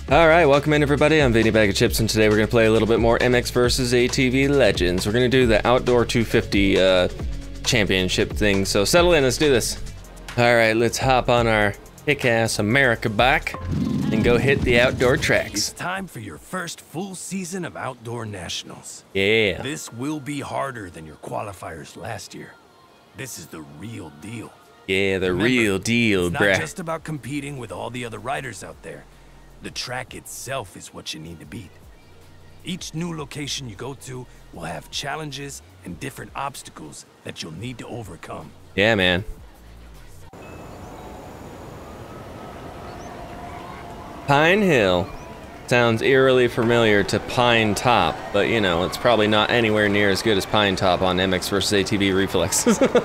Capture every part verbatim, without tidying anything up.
Alright, welcome in everybody, I'm Vinny Bag of Chips, and today we're going to play a little bit more M X versus A T V Legends. We're going to do the Outdoor two fifty uh, championship thing, so settle in, let's do this. Alright, let's hop on our kick-ass America bike and go hit the outdoor tracks. It's time for your first full season of Outdoor Nationals. Yeah. This will be harder than your qualifiers last year. This is the real deal. Yeah, the Remember, real deal, it's bruh. not just about competing with all the other riders out there. The track itself is what you need to beat. Each new location you go to will have challenges and different obstacles that you'll need to overcome. Yeah, man. Pine Hill. Sounds eerily familiar to Pine Top, but you know, it's probably not anywhere near as good as Pine Top on M X versus A T V Reflex.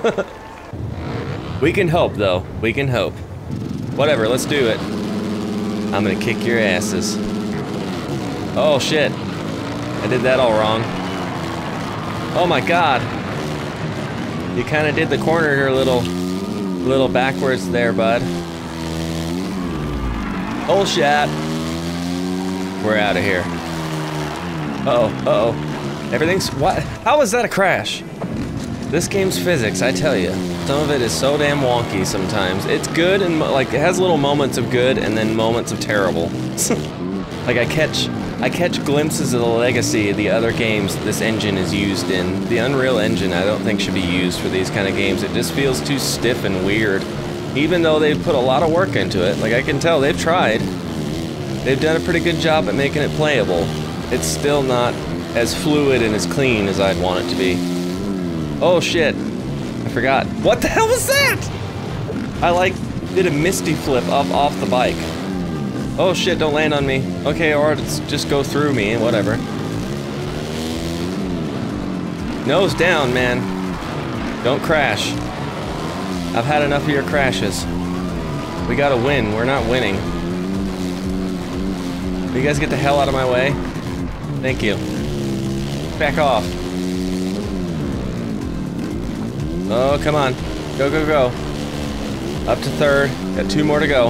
We can hope, though. We can hope. Whatever, let's do it. I'm gonna kick your asses. Oh shit. I did that all wrong. Oh my god. You kinda did the corner here a little, little backwards there, bud. Oh shit. We're out of here. Uh-oh, uh-oh. Everything's, what? How is that a crash? This game's physics, I tell you. Some of it is so damn wonky sometimes. It's good and like it has little moments of good and then moments of terrible. Like I catch, I catch glimpses of the legacy of the other games this engine is used in. The Unreal Engine I don't think should be used for these kind of games. It just feels too stiff and weird. Even though they've put a lot of work into it, like I can tell they've tried. They've done a pretty good job at making it playable. It's still not as fluid and as clean as I'd want it to be. Oh shit, I forgot. What the hell was that? I like did a misty flip up off the bike. Oh shit, don't land on me. Okay, or just go through me, whatever. Nose down, man. Don't crash. I've had enough of your crashes. We gotta win, we're not winning. You guys get the hell out of my way. Thank you. Back off. Oh, come on. Go, go, go. Up to third. Got two more to go.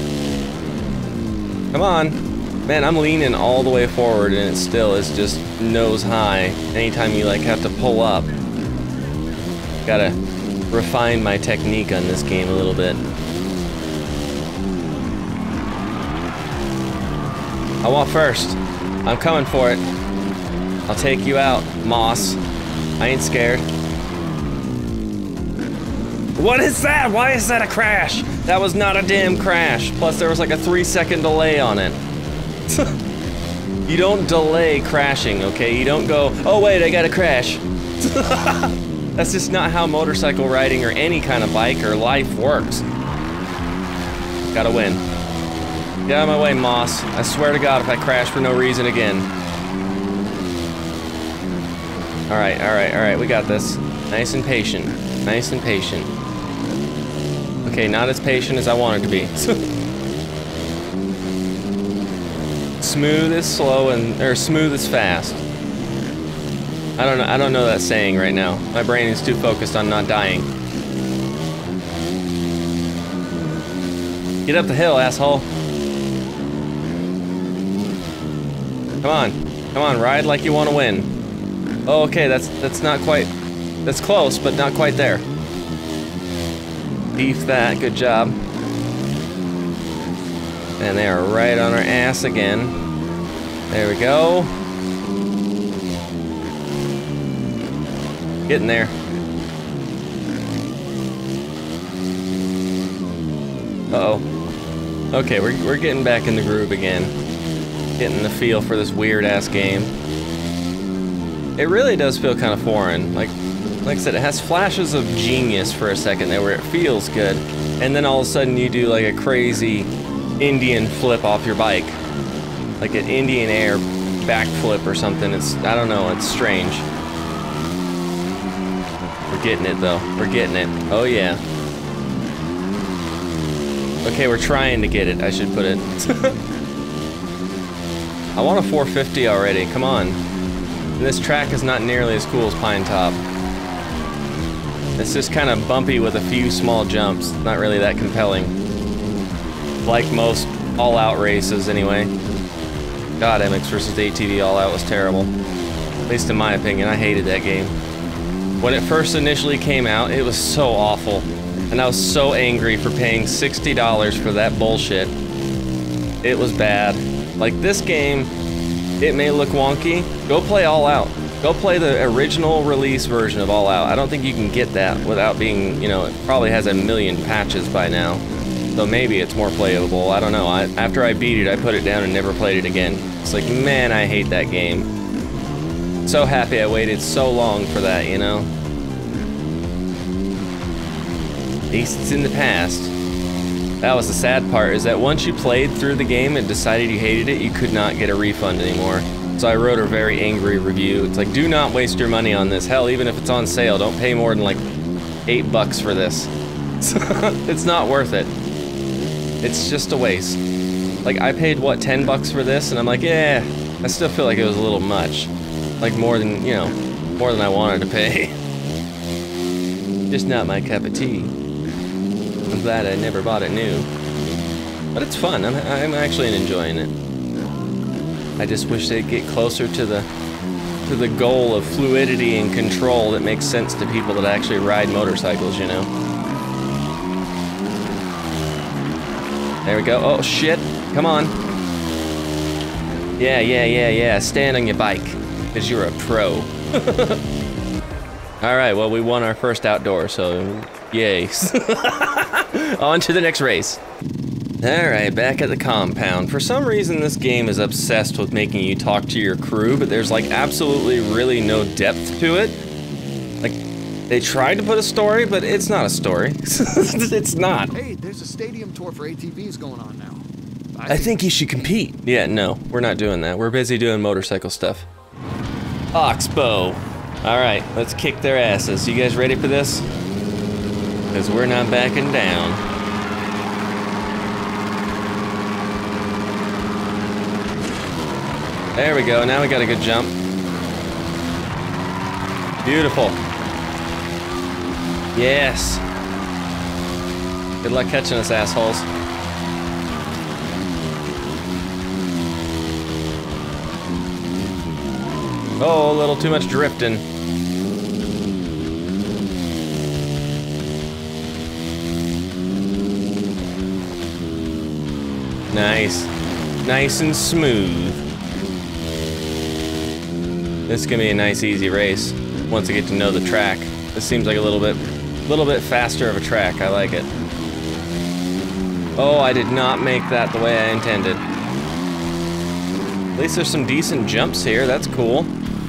Come on. Man, I'm leaning all the way forward and it still is just nose high. Anytime you like have to pull up. Gotta refine my technique on this game a little bit. I want first. I'm coming for it. I'll take you out, Moss. I ain't scared. What is that? Why is that a crash? That was not a damn crash. Plus there was like a three second delay on it. You don't delay crashing, okay? You don't go, oh wait, I gotta crash. That's just not how motorcycle riding or any kind of bike or life works. Gotta win. Get out of my way, Moss. I swear to God if I crash for no reason again. Alright, alright, alright, we got this. Nice and patient. Nice and patient. Okay, not as patient as I wanted to be. Smooth is slow and or smooth is fast. I don't know. I don't know that saying right now. My brain is too focused on not dying. Get up the hill, asshole. Come on, come on, ride like you want to win. Oh, okay, that's that's not quite. That's close, but not quite there. Beef that, good job. And they are right on our ass again. There we go. Getting there. Uh-oh. Okay, we're, we're getting back in the groove again. Getting the feel for this weird-ass game. It really does feel kind of foreign. Like, like I said, it has flashes of genius for a second there where it feels good, and then all of a sudden you do like a crazy Indian flip off your bike. Like an Indian air backflip or something. It's, I don't know, it's strange. We're getting it though, we're getting it. Oh yeah. Okay, we're trying to get it, I should put it. I want a four fifty already, come on. And this track is not nearly as cool as Pine Top. It's just kind of bumpy with a few small jumps. Not really that compelling. Like most All Out races anyway. God, M X versus A T V All Out was terrible. At least in my opinion, I hated that game. When it first initially came out, it was so awful. And I was so angry for paying sixty dollars for that bullshit. It was bad. Like this game, it may look wonky. Go play All Out. Go play the original release version of All Out. I don't think you can get that without being, you know, it probably has a million patches by now. So maybe it's more playable, I don't know. I, after I beat it, I put it down and never played it again. It's like, man, I hate that game. So happy I waited so long for that, you know? At least it's in the past. That was the sad part, is that once you played through the game and decided you hated it, you could not get a refund anymore. So I wrote a very angry review. It's like, do not waste your money on this. Hell, even if it's on sale, don't pay more than like eight bucks for this. It's not worth it. It's just a waste. Like, I paid, what, ten bucks for this? And I'm like, yeah, I still feel like it was a little much. Like, more than, you know, more than I wanted to pay. Just not my cup of tea. I'm glad I never bought it new. But it's fun. I'm, I'm actually enjoying it. I just wish they'd get closer to the, to the goal of fluidity and control that makes sense to people that actually ride motorcycles, you know? There we go. Oh, shit. Come on. Yeah, yeah, yeah, yeah. Stand on your bike, because you're a pro. Alright, well, we won our first outdoor, so yay. On to the next race. Alright, back at the compound. For some reason, this game is obsessed with making you talk to your crew, but there's, like, absolutely really no depth to it. Like, they tried to put a story, but it's not a story. It's not. Hey, there's a stadium tour for A T Vs going on now. I think you should compete. Yeah, no, we're not doing that. We're busy doing motorcycle stuff. Oxbow. All right, let's kick their asses. You guys ready for this? Because we're not backing down. There we go, now we got a good jump. Beautiful. Yes. Good luck catching us, assholes. Oh, a little too much drifting. Nice. Nice and smooth. This is gonna be a nice, easy race once I get to know the track. This seems like a little bit, little bit faster of a track. I like it. Oh, I did not make that the way I intended. At least there's some decent jumps here. That's cool.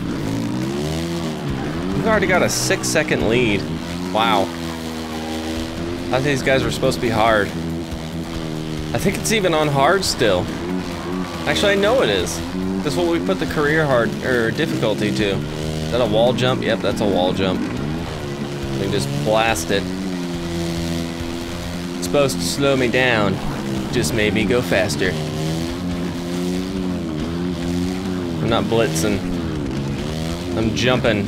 We've already got a six second lead. Wow. I thought these guys were supposed to be hard. I think it's even on hard still. Actually, I know it is. That's what we put the career hard, or difficulty to. Is that a wall jump? Yep, that's a wall jump. We can just blast it. It's supposed to slow me down. Just made me go faster. I'm not blitzing. I'm jumping.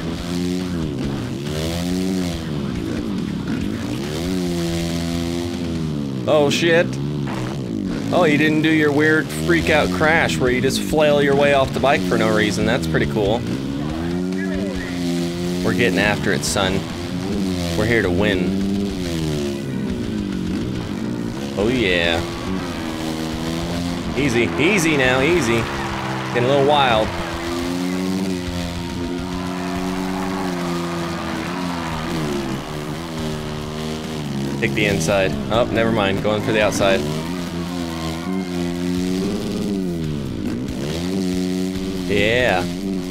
Oh shit. Oh, you didn't do your weird freak out crash where you just flail your way off the bike for no reason. That's pretty cool. We're getting after it, son. We're here to win. Oh yeah. Easy, easy now, easy. Getting a little wild. Take the inside. Oh, never mind. Going for the outside. Yeah.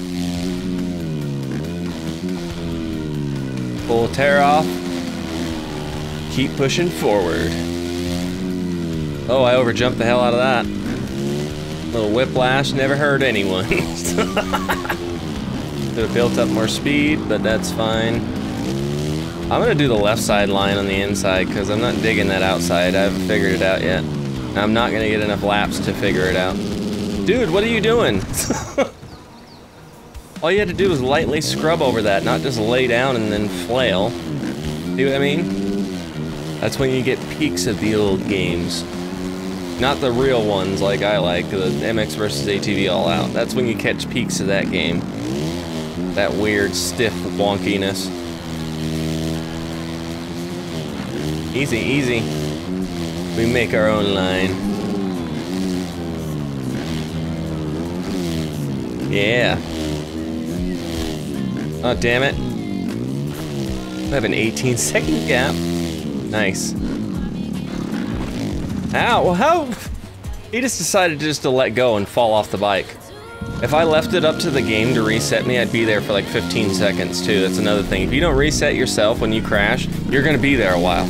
Full tear off. Keep pushing forward. Oh, I overjumped the hell out of that. Little whiplash never hurt anyone. Could have built up more speed, but that's fine. I'm gonna do the left side line on the inside because I'm not digging that outside. I haven't figured it out yet. I'm not gonna get enough laps to figure it out. Dude, what are you doing? All you had to do was lightly scrub over that, not just lay down and then flail. See what I mean? That's when you get peaks of the old games. Not the real ones like I like, the M X versus A T V All Out. That's when you catch peaks of that game. That weird, stiff wonkiness. Easy, easy. We make our own line. Yeah. Oh, damn it. I have an eighteen second gap. Nice. Ow, well, how? He just decided just to let go and fall off the bike. If I left it up to the game to reset me, I'd be there for like fifteen seconds too. That's another thing. If you don't reset yourself when you crash, you're gonna be there a while.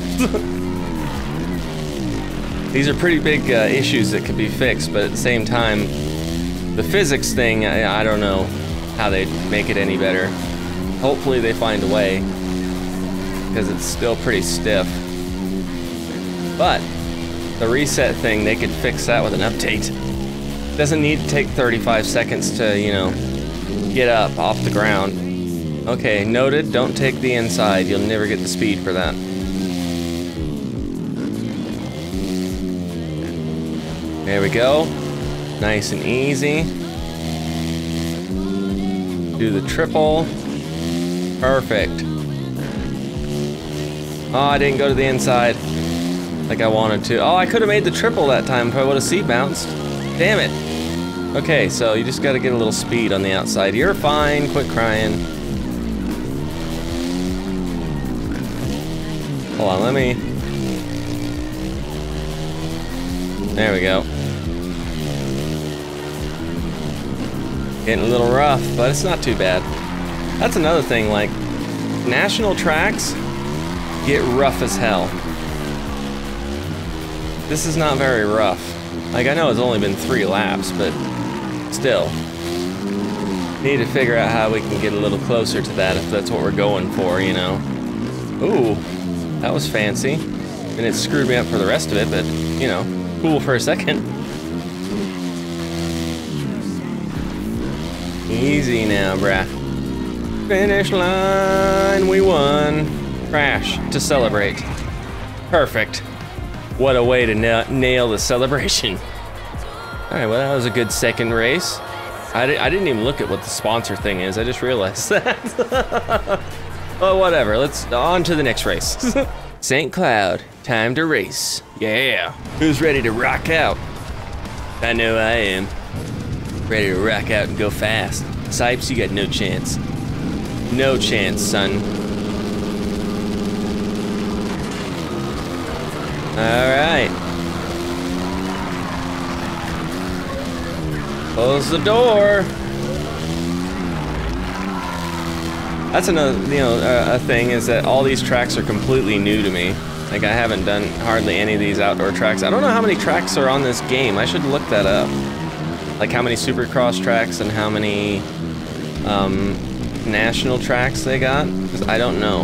These are pretty big uh, issues that could be fixed, but at the same time, the physics thing, I, I don't know how they'd make it any better. Hopefully they find a way, because it's still pretty stiff. But the reset thing, they could fix that with an update. Doesn't need to take thirty-five seconds to, you know, get up off the ground. Okay, noted, don't take the inside. You'll never get the speed for that. There we go. Nice and easy. Do the triple. Perfect. Oh, I didn't go to the inside like I wanted to. Oh, I could have made the triple that time if I would have seat bounced. Damn it. Okay, so you just gotta get a little speed on the outside. You're fine, quit crying. Hold on, let me... There we go. Getting a little rough, but it's not too bad. That's another thing, like, national tracks get rough as hell. This is not very rough. Like, I know it's only been three laps, but still. Need to figure out how we can get a little closer to that if that's what we're going for, you know. Ooh, that was fancy. And it screwed me up for the rest of it, but, you know, cool for a second. Easy now, brah. Finish line, we won. Crash to celebrate. Perfect. What a way to na nail the celebration. Alright, well that was a good second race. I, di I didn't even look at what the sponsor thing is, I just realized that. Well, whatever, let's on to the next race. Saint Cloud, time to race. Yeah, who's ready to rock out? I know I am. Ready to rock out and go fast. Sipes, you got no chance. No chance, son. Alright. Close the door. That's another, you know, uh, a thing is that all these tracks are completely new to me. Like, I haven't done hardly any of these outdoor tracks. I don't know how many tracks are on this game. I should look that up. Like how many Supercross tracks and how many um, national tracks they got. Because I don't know.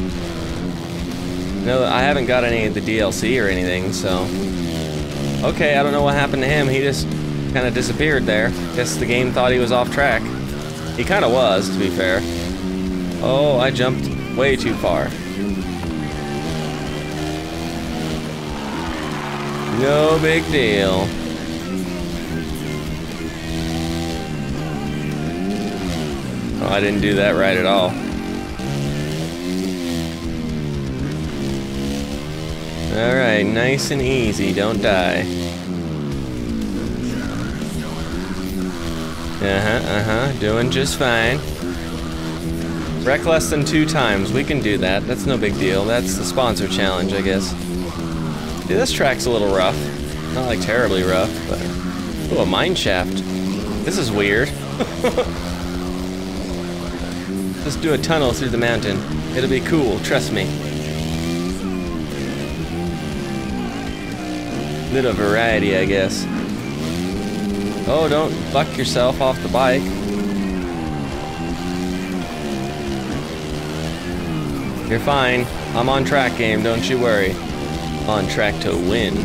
No, I haven't got any of the D L C or anything, so. Okay, I don't know what happened to him. He just kind of disappeared there. Guess the game thought he was off track. He kind of was, to be fair. Oh, I jumped way too far. No big deal. Oh, I didn't do that right at all. Alright, nice and easy, don't die. Uh-huh, uh-huh, doing just fine. Wreck less than two times, we can do that. That's no big deal. That's the sponsor challenge, I guess. Dude, this track's a little rough. Not like terribly rough, but... Oh, a mine shaft. This is weird. Just do a tunnel through the mountain. It'll be cool, trust me. Little variety, I guess. Oh, don't buck yourself off the bike. You're fine. I'm on track, game, don't you worry. On track to win.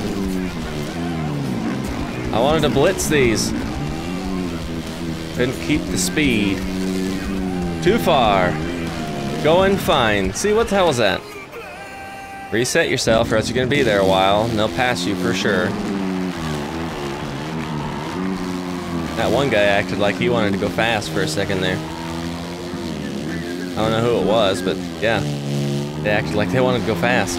I wanted to blitz these. Couldn't keep the speed. Too far. Going fine. See, what the hell was that? Reset yourself or else you're gonna be there a while and they'll pass you for sure. That one guy acted like he wanted to go fast for a second there. I don't know who it was, but yeah. They acted like they wanted to go fast.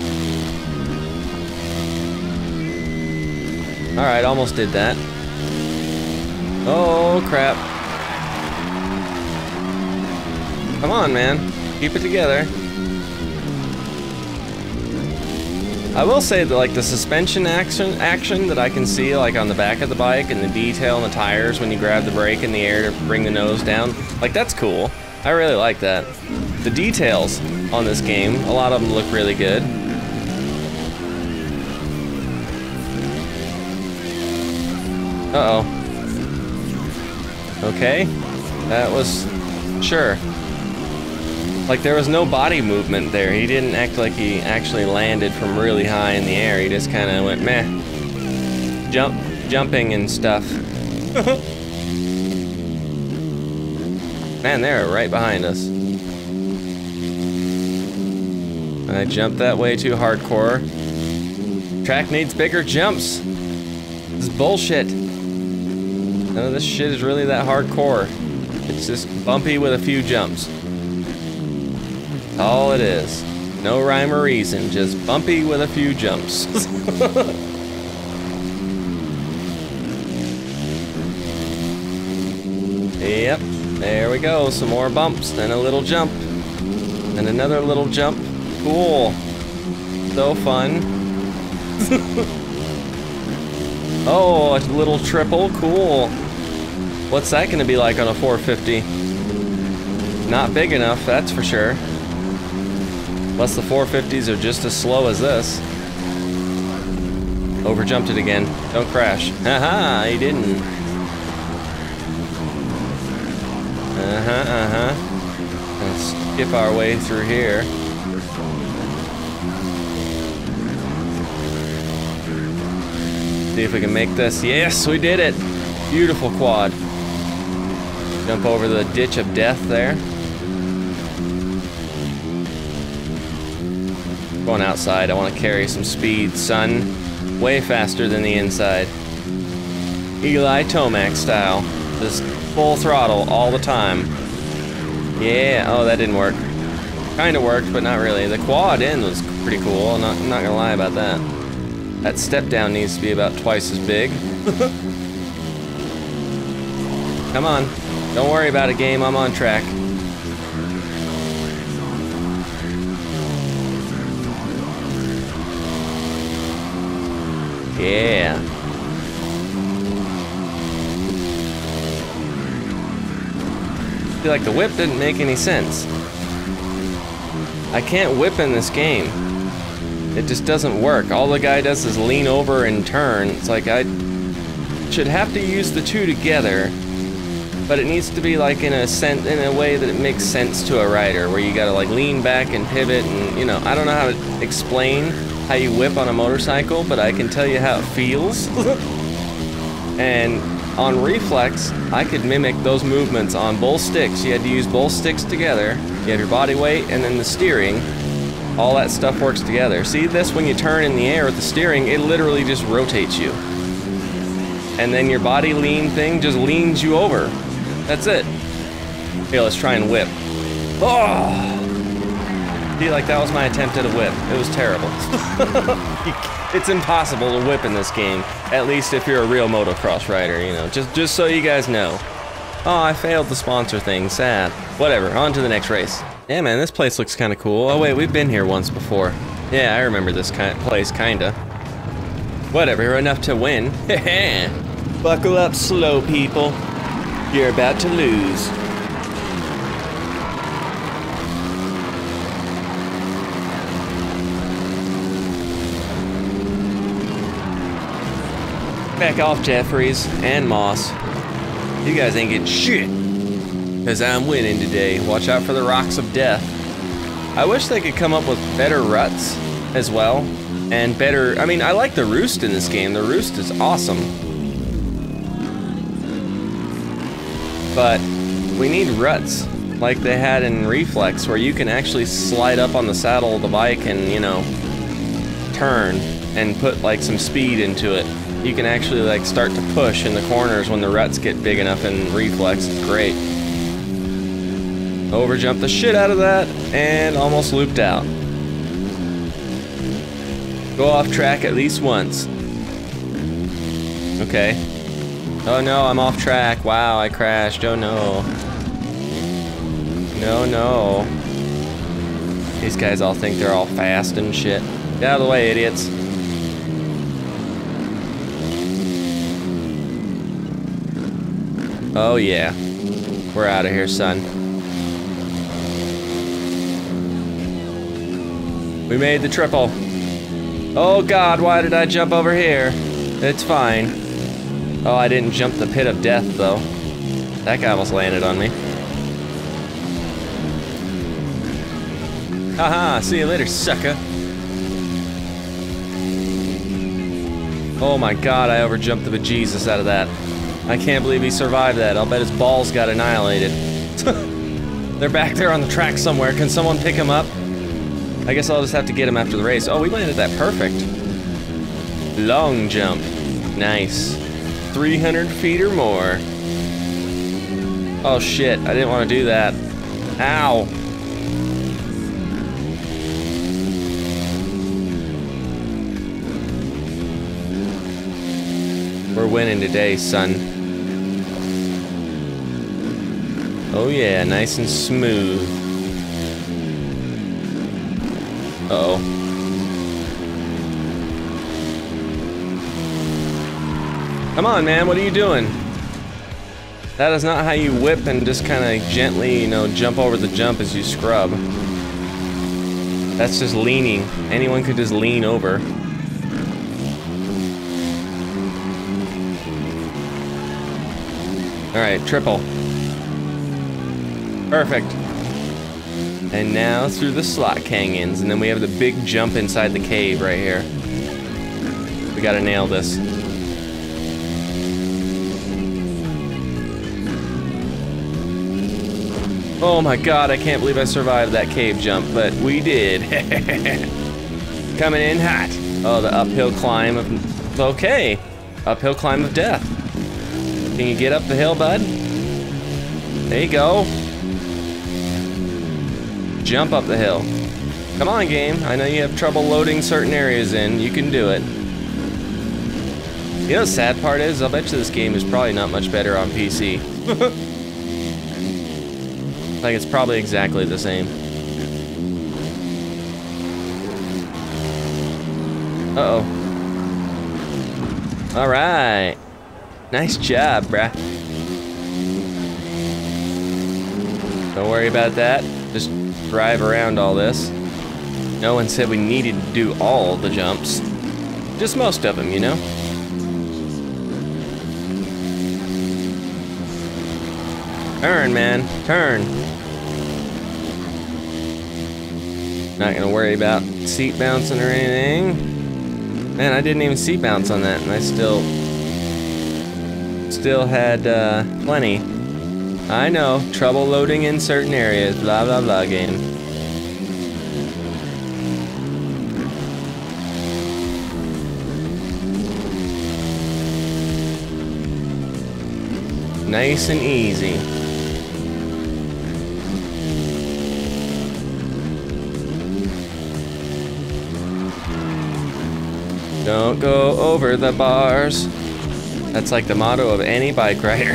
Alright, almost did that. Oh, crap. Come on, man. Keep it together. I will say that, like, the suspension action action that I can see, like, on the back of the bike and the detail on the tires when you grab the brake in the air to bring the nose down, like, that's cool. I really like that. The details on this game, a lot of them look really good. Uh-oh. Okay. That was... Sure. Like, there was no body movement there. He didn't act like he actually landed from really high in the air. He just kind of went, meh. Jump, jumping and stuff. Man, they're right behind us. I jumped that way too hardcore. Track needs bigger jumps. This is bullshit. None of this shit is really that hardcore. It's just bumpy with a few jumps. All it is. No rhyme or reason, just bumpy with a few jumps. Yep, there we go. Some more bumps, then a little jump, and another little jump. Cool. So fun. Oh, a little triple. Cool. What's that gonna be like on a four fifty? Not big enough, that's for sure. Unless the four fifties are just as slow as this. Overjumped it again. Don't crash. Haha, he didn't. Uh-huh, uh-huh. Let's skip our way through here. See if we can make this. Yes, we did it! Beautiful quad. Jump over the ditch of death there. Going outside, I want to carry some speed, son. Way faster than the inside. Eli Tomac style. Just full throttle all the time. Yeah, oh, that didn't work. Kinda worked, but not really. The quad in was pretty cool, I'm not, I'm not gonna lie about that. That step down needs to be about twice as big. Come on. Don't worry about it, game. I'm on track. Yeah. I feel like the whip didn't make any sense. I can't whip in this game. It just doesn't work. All the guy does is lean over and turn. It's like I should have to use the two together, but it needs to be like in a sen in a way that it makes sense to a rider, where you gotta like lean back and pivot and, you know, I don't know how to explain how you whip on a motorcycle, but I can tell you how it feels. And on reflex, I could mimic those movements on both sticks. You had to use both sticks together. You have your body weight and then the steering. All that stuff works together. See this, when you turn in the air with the steering, it literally just rotates you. And then your body lean thing just leans you over. That's it. Okay, let's try and whip. Oh! I feel like that was my attempt at a whip. It was terrible. It's impossible to whip in this game. At least if you're a real motocross rider, you know. Just, just so you guys know. Oh, I failed the sponsor thing. Sad. Whatever, on to the next race. Yeah, man, this place looks kind of cool. Oh, wait, we've been here once before. Yeah, I remember this kind of place, kinda. Whatever, enough to win. Buckle up slow, people. You're about to lose. Back off, Jeffries and Moss. You guys ain't getting shit. Because I'm winning today. Watch out for the rocks of death. I wish they could come up with better ruts as well. And better, I mean, I like the roost in this game. The roost is awesome. But we need ruts like they had in Reflex, where you can actually slide up on the saddle of the bike and, you know, turn and put like some speed into it. you can actually like start to push in the corners when the ruts get big enough and reflex. It's great. Overjump the shit out of that and almost looped out. Go off track at least once. Okay. Oh no, I'm off track. Wow, I crashed. Oh no. No, no. These guys all think they're all fast and shit. Get out of the way, idiots. Oh yeah. We're out of here, son. We made the triple. Oh god, why did I jump over here? It's fine. Oh, I didn't jump the pit of death, though. That guy almost landed on me. Haha, see you later, sucker. Oh my god, I overjumped the bejesus out of that. I can't believe he survived that. I'll bet his balls got annihilated. They're back there on the track somewhere. Can someone pick him up? I guess I'll just have to get him after the race. Oh, we landed that perfect. Long jump. Nice. three hundred feet or more. Oh shit, I didn't want to do that. Ow. We're winning today, son. Oh yeah, nice and smooth. Uh-oh. Come on, man, what are you doing? That is not how you whip and just kind of gently, you know, jump over the jump as you scrub. That's just leaning. Anyone could just lean over. Alright, triple. Perfect. And now through the slot canyons, and then we have the big jump inside the cave right here. We gotta nail this. Oh my god, I can't believe I survived that cave jump, but we did. Coming in hot. Oh, the uphill climb of... Okay. Uphill climb of death. Can you get up the hill, bud? There you go. Jump up the hill. Come on, game. I know you have trouble loading certain areas in. You can do it. You know the sad part is, I'll bet you this game is probably not much better on P C. Like, it's probably exactly the same. Uh-oh. Alright. Nice job, bruh. Don't worry about that. Just drive around all this. No one said we needed to do all the jumps. Just most of them, you know? Turn, man. Turn. Not gonna worry about seat bouncing or anything. Man, I didn't even seat bounce on that, and I still... Still had, uh, plenty. I know, trouble loading in certain areas, blah blah blah game. Nice and easy. Don't go over the bars. That's like the motto of any bike rider.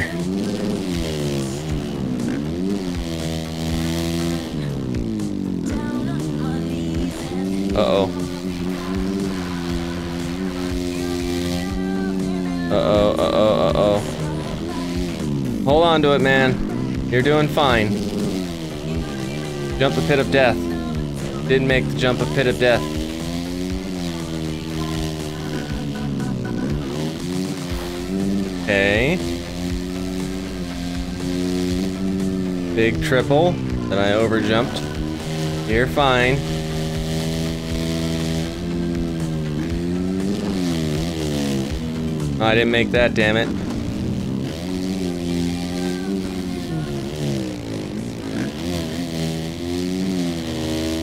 Uh-oh. Uh-oh, uh-oh, uh-oh. Hold on to it, man. You're doing fine. Jump the pit of death. Didn't make the jump of pit of death. Okay. Big triple that I overjumped. You're fine. I didn't make that, damn it.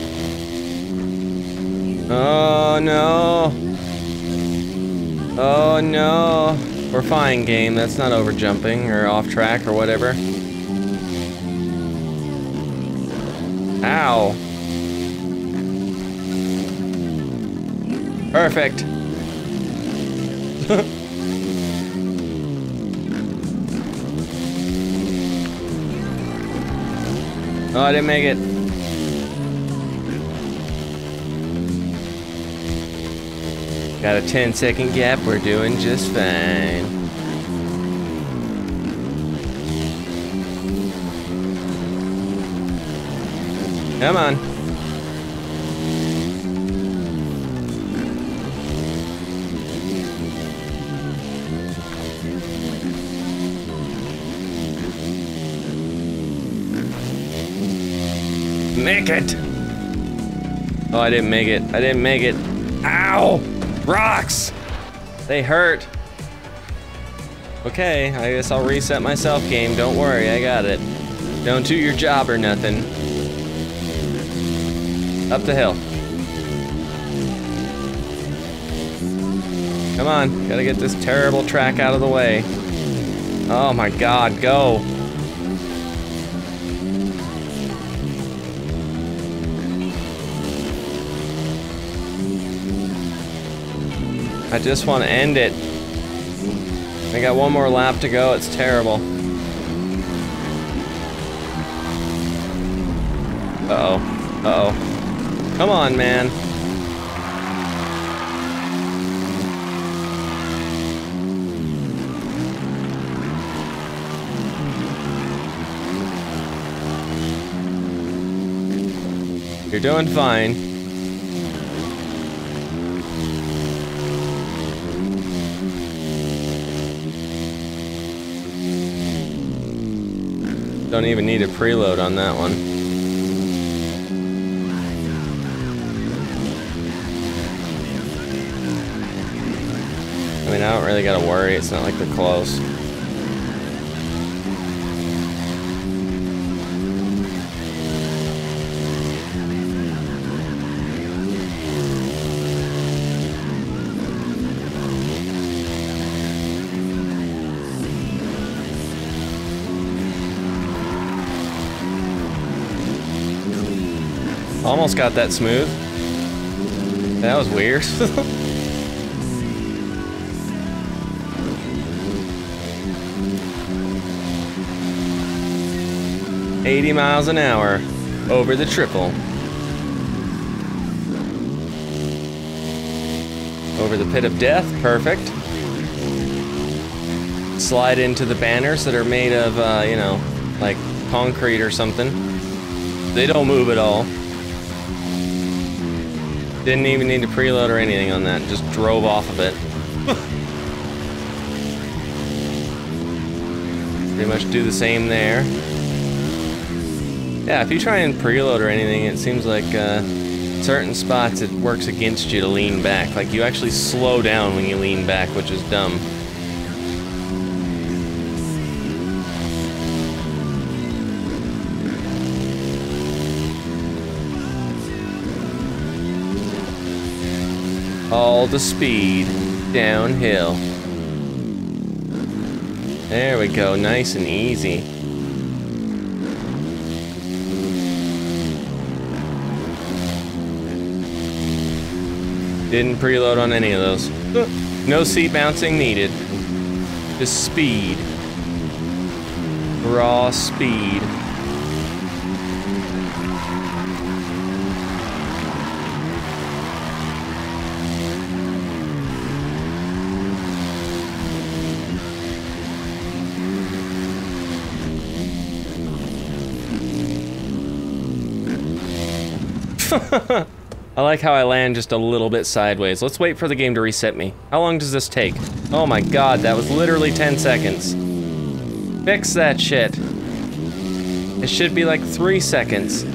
Oh no. Oh Oh no. We're fine, game. That's not over jumping or off track or whatever. Ow. Perfect. Oh, I didn't make it. Got a ten second gap, we're doing just fine. Come on. Make it! Oh, I didn't make it. I didn't make it. Ow! Rocks! They hurt. Okay, I guess I'll reset myself, game. Don't worry, I got it. Don't do your job or nothing. Up the hill. Come on, gotta get this terrible track out of the way. Oh my god, go. I just want to end it. I got one more lap to go. It's terrible. Uh-oh. Uh-oh. Come on, man. You're doing fine. Don't even need a preload on that one. I mean, I don't really gotta worry. It's not like they're close. Almost got that smooth. That was weird. eighty miles an hour over the triple. Over the pit of death, perfect. Slide into the banners that are made of, uh, you know, like concrete or something. They don't move at all. Didn't even need to preload or anything on that, just drove off of it. Pretty much do the same there. Yeah, if you try and preload or anything, it seems like uh, certain spots it works against you to lean back. Like you actually slow down when you lean back, which is dumb. All the speed downhill. There we go, nice and easy. Didn't preload on any of those. No seat bouncing needed. Just speed. Raw speed. I like how I land just a little bit sideways. Let's wait for the game to reset me. How long does this take? Oh my god, that was literally ten seconds. Fix that shit. It should be like three seconds.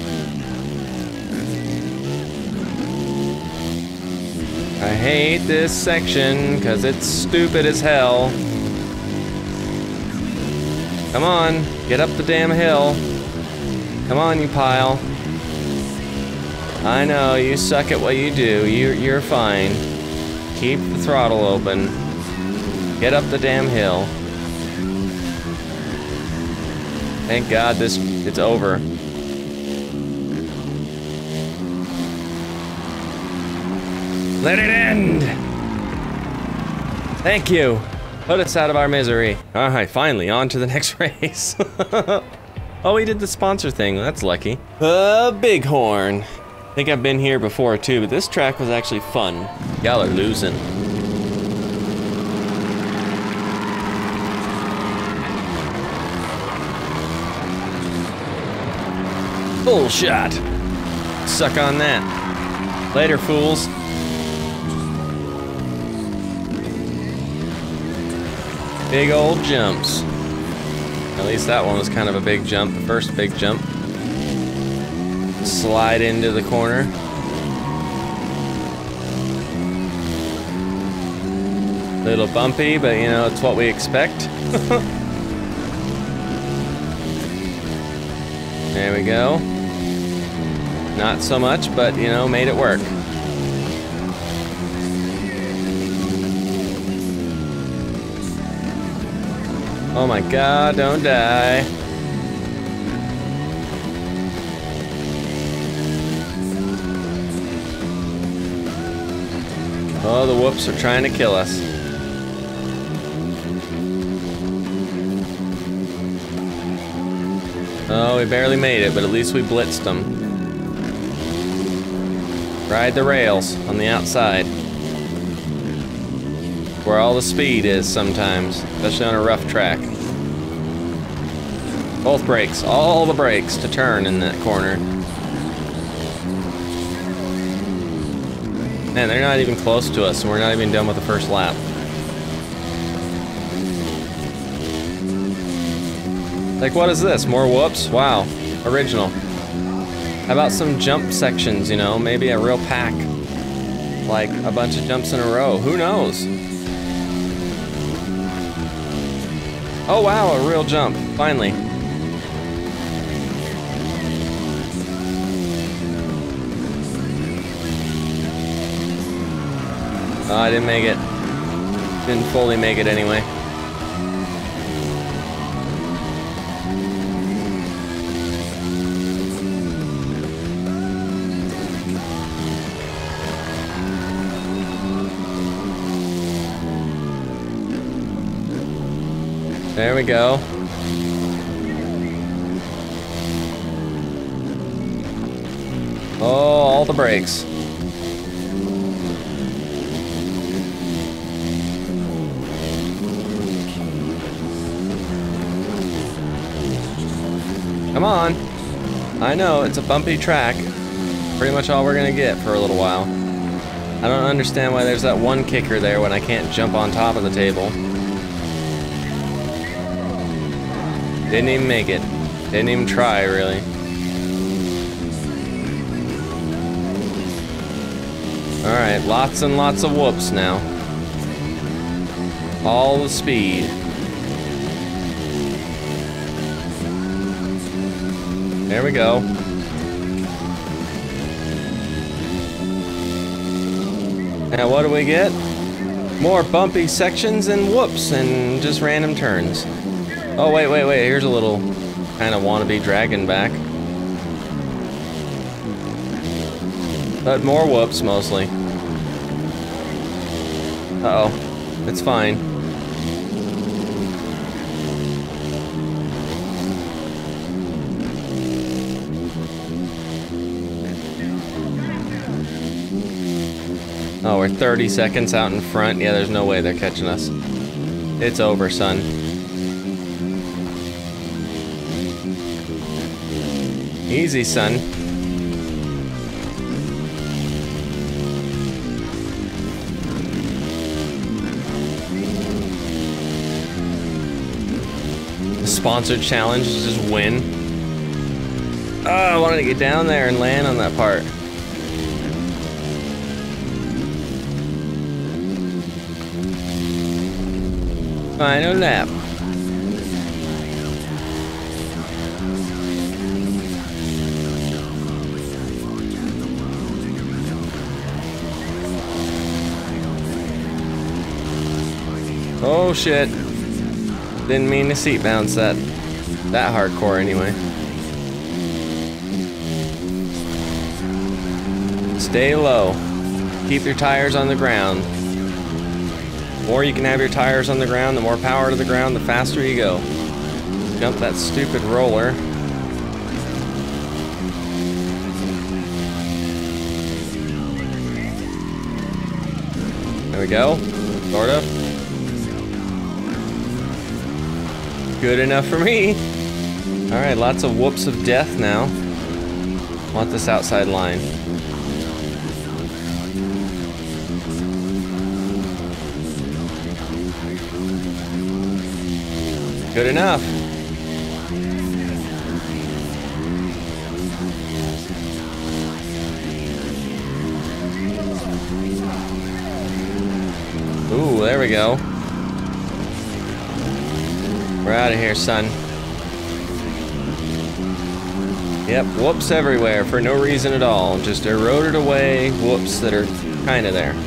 I hate this section because it's stupid as hell. Come on, get up the damn hill. Come on, you pile. I know, you suck at what you do. You, you're fine. Keep the throttle open. Get up the damn hill. Thank God this it's over. Let it end! Thank you. Put us out of our misery. All right, finally, on to the next race. Oh, we did the sponsor thing. That's lucky. Uh, Bighorn. I think I've been here before too, but this track was actually fun. Y'all are losing. Full shot. Suck on that. Later, fools. Big old jumps. At least that one was kind of a big jump, the first big jump. Slide into the corner. Little bumpy, but you know, it's what we expect. There we go. Not so much, but you know, made it work. Oh my God, don't die. Oh, the whoops are trying to kill us. Oh, we barely made it, but at least we blitzed them. Ride the rails on the outside. Where all the speed is sometimes, especially on a rough track. Both brakes, all the brakes to turn in that corner. Man, they're not even close to us, and we're not even done with the first lap. Like, what is this? More whoops? Wow, original. How about some jump sections, you know? Maybe a real pack. Like a bunch of jumps in a row, who knows? Oh wow, a real jump, finally. Oh, I didn't make it. Didn't fully make it anyway. There we go. Oh, all the brakes. Come on. I know, it's a bumpy track. Pretty much all we're gonna get for a little while. I don't understand why there's that one kicker there when I can't jump on top of the table. Didn't even make it. Didn't even try, really. Alright, lots and lots of whoops now. All the speed. There we go. Now what do we get? More bumpy sections and whoops and just random turns. Oh, wait, wait, wait, here's a little kind of wannabe dragon back. But more whoops, mostly. Uh-oh, it's fine. Oh, we're thirty seconds out in front. Yeah, there's no way they're catching us. It's over, son. Easy, son. The sponsored challenge is just win. Oh, I wanted to get down there and land on that part. Final lap. Oh Oh shit. Didn't mean to seat bounce that that hardcore anyway. Stay low. Keep your tires on the ground. The more you can have your tires on the ground, the more power to the ground, the faster you go. Jump that stupid roller. There we go. Sort of. Good enough for me. Alright, lots of whoops of death now. Want this outside line. Good enough. Ooh, there we go. We're out of here, son. Yep, whoops everywhere for no reason at all. Just eroded away whoops that are kind of there.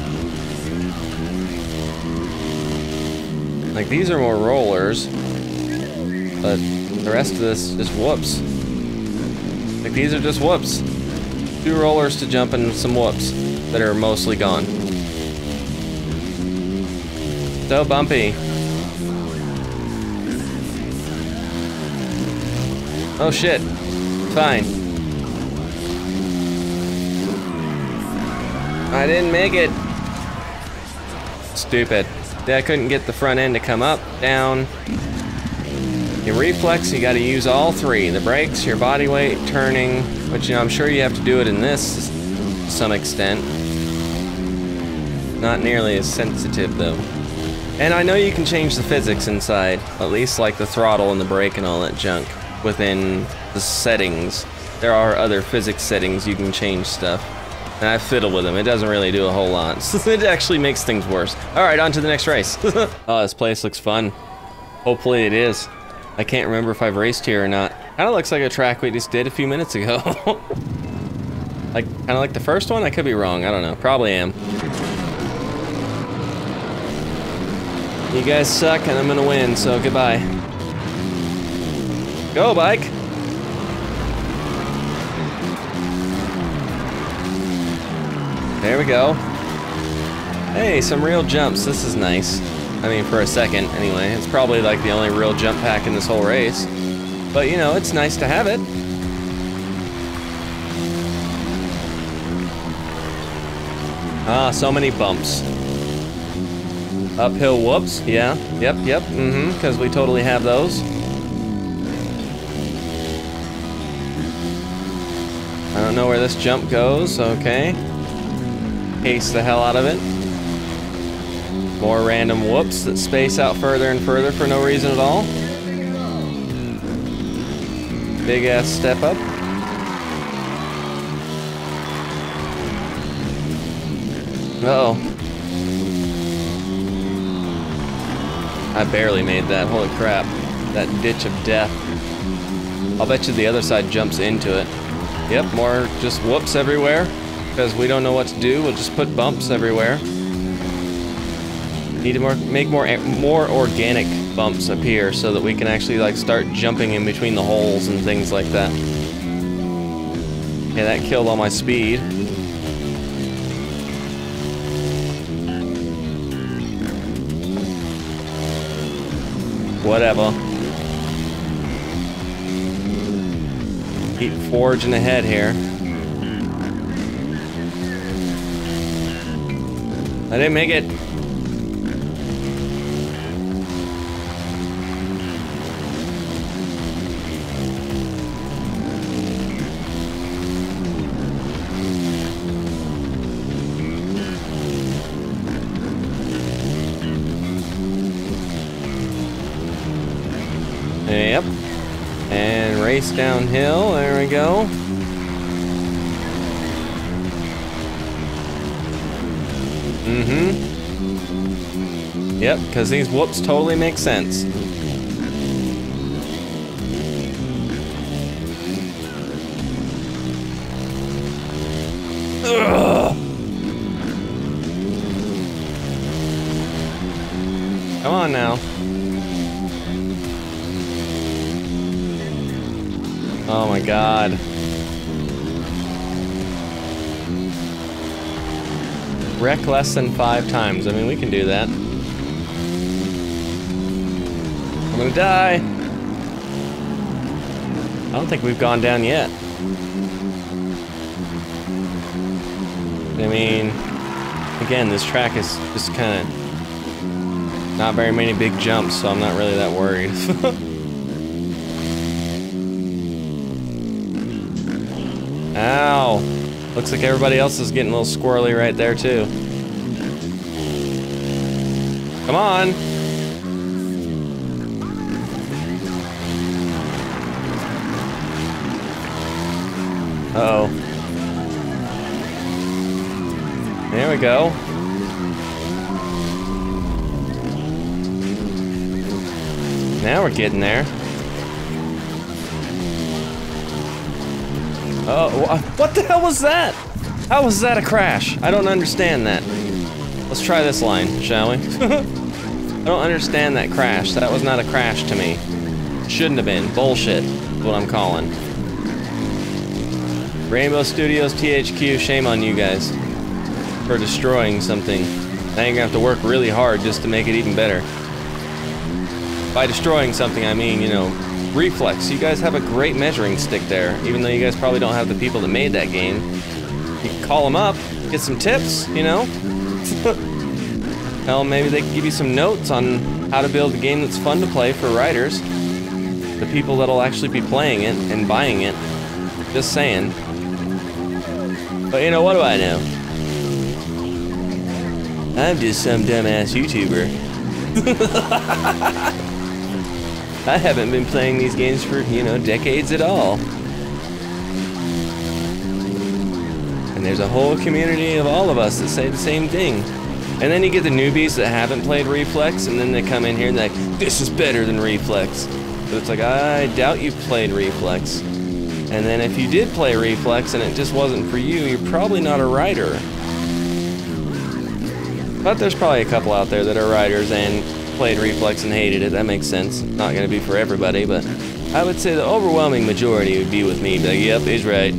Like, these are more rollers, but the rest of this is whoops. Like, these are just whoops. Two rollers to jump and some whoops that are mostly gone. So bumpy. Oh shit. Fine. I didn't make it. Stupid. I couldn't get the front end to come up, down. Your reflex, you gotta use all three. The brakes, your body weight, turning, which, you know, I'm sure you have to do it in this to some extent. Not nearly as sensitive though. And I know you can change the physics inside, at least like the throttle and the brake and all that junk within the settings. There are other physics settings you can change stuff. And I fiddle with them. It doesn't really do a whole lot. It actually makes things worse. All right, on to the next race. Oh, this place looks fun. Hopefully it is. I can't remember if I've raced here or not. Kind of looks like a track we just did a few minutes ago. Like, kind of like the first one? I could be wrong. I don't know. Probably am. You guys suck and I'm gonna win, so goodbye. Go, bike! There we go. Hey, some real jumps. This is nice. I mean, for a second, anyway. It's probably like the only real jump pack in this whole race. But, you know, it's nice to have it. Ah, so many bumps. Uphill whoops. Yeah. Yep, yep. Mm-hmm. Because we totally have those. I don't know where this jump goes. Okay. Pace the hell out of it. More random whoops that space out further and further for no reason at all. Big ass step up. Uh-oh. I barely made that. Holy crap. That ditch of death. I'll bet you the other side jumps into it. Yep, more just whoops everywhere. Because we don't know what to do, we'll just put bumps everywhere. Need to more, make more more organic bumps appear so that we can actually like start jumping in between the holes and things like that. Okay, that killed all my speed. Whatever. Keep forging ahead here. I didn't make it. Yep. And race downhill. There we go. Mm-hmm. Yep, because these whoops totally make sense. Ugh. Come Oh my god. Wreck less than five times. I mean, we can do that. I'm gonna die. I don't think we've gone down yet. I mean, again, this track is just kind of not very many big jumps, so I'm not really that worried. Ow. Looks like everybody else is getting a little squirrely right there, too. Come on. Uh-oh. There we go. Now we're getting there. Oh, what the hell was that? How was that a crash? I don't understand that. Let's try this line, shall we? I don't understand that crash. That was not a crash to me. Shouldn't have been. Bullshit is what I'm calling. Rainbow Studios T H Q, shame on you guys for destroying something. Now you're gonna have to work really hard just to make it even better. By destroying something, I mean, you know, Reflex. You guys have a great measuring stick there, even though you guys probably don't have the people that made that game. You can call them up, get some tips, you know? Hell, maybe they can give you some notes on how to build a game that's fun to play for writers. The people that'll actually be playing it and buying it. Just saying. But you know, what do I know? I'm just some dumbass YouTuber. I haven't been playing these games for, you know, decades at all. And there's a whole community of all of us that say the same thing. And then you get the newbies that haven't played Reflex, and then they come in here and they're like, this is better than Reflex. But it's like, I doubt you've played Reflex. And then if you did play Reflex and it just wasn't for you, you're probably not a writer. But there's probably a couple out there that are writers and played Reflex and hated it. That makes sense. Not gonna be for everybody, but I would say the overwhelming majority would be with me. Like, yep, he's right.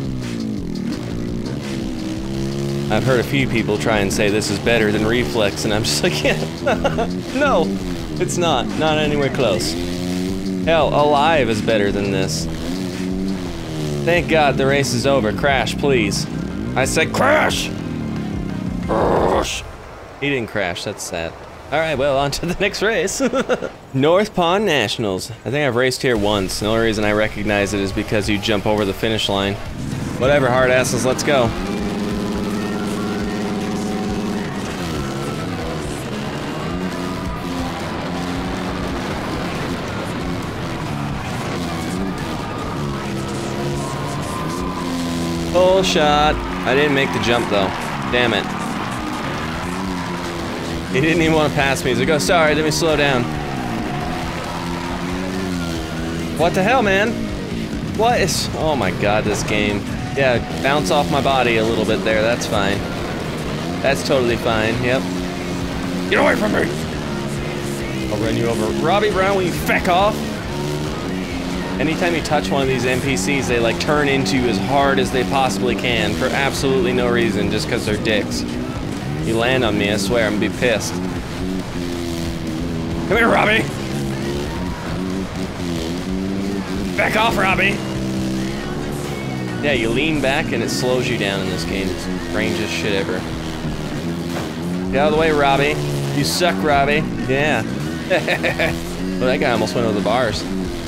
I've heard a few people try and say this is better than Reflex, and I'm just like, yeah, no, it's not. Not anywhere close. Hell, Alive is better than this. Thank God the race is over. Crash, please. I said crash! Crash! He didn't crash, that's sad. Alright, well, on to the next race. North Pond Nationals. I think I've raced here once. The only reason I recognize it is because you jump over the finish line. Whatever, hard asses, let's go. Full shot. I didn't make the jump though. Damn it. He didn't even want to pass me. He's like, oh, sorry, let me slow down. What the hell, man? What is... Oh my god, this game. Yeah, bounce off my body a little bit there. That's fine. That's totally fine. Yep. Get away from me! I'll run you over. Robbie Brown, will you feck off? Anytime you touch one of these N P Cs, they like turn into you as hard as they possibly can for absolutely no reason, just because they're dicks. You land on me, I swear, I'm gonna be pissed. Come here, Robbie! Back off, Robbie! Yeah, you lean back and it slows you down in this game. It's the strangest shit ever. Get out of the way, Robbie. You suck, Robbie. Yeah. Well, that guy almost went over the bars.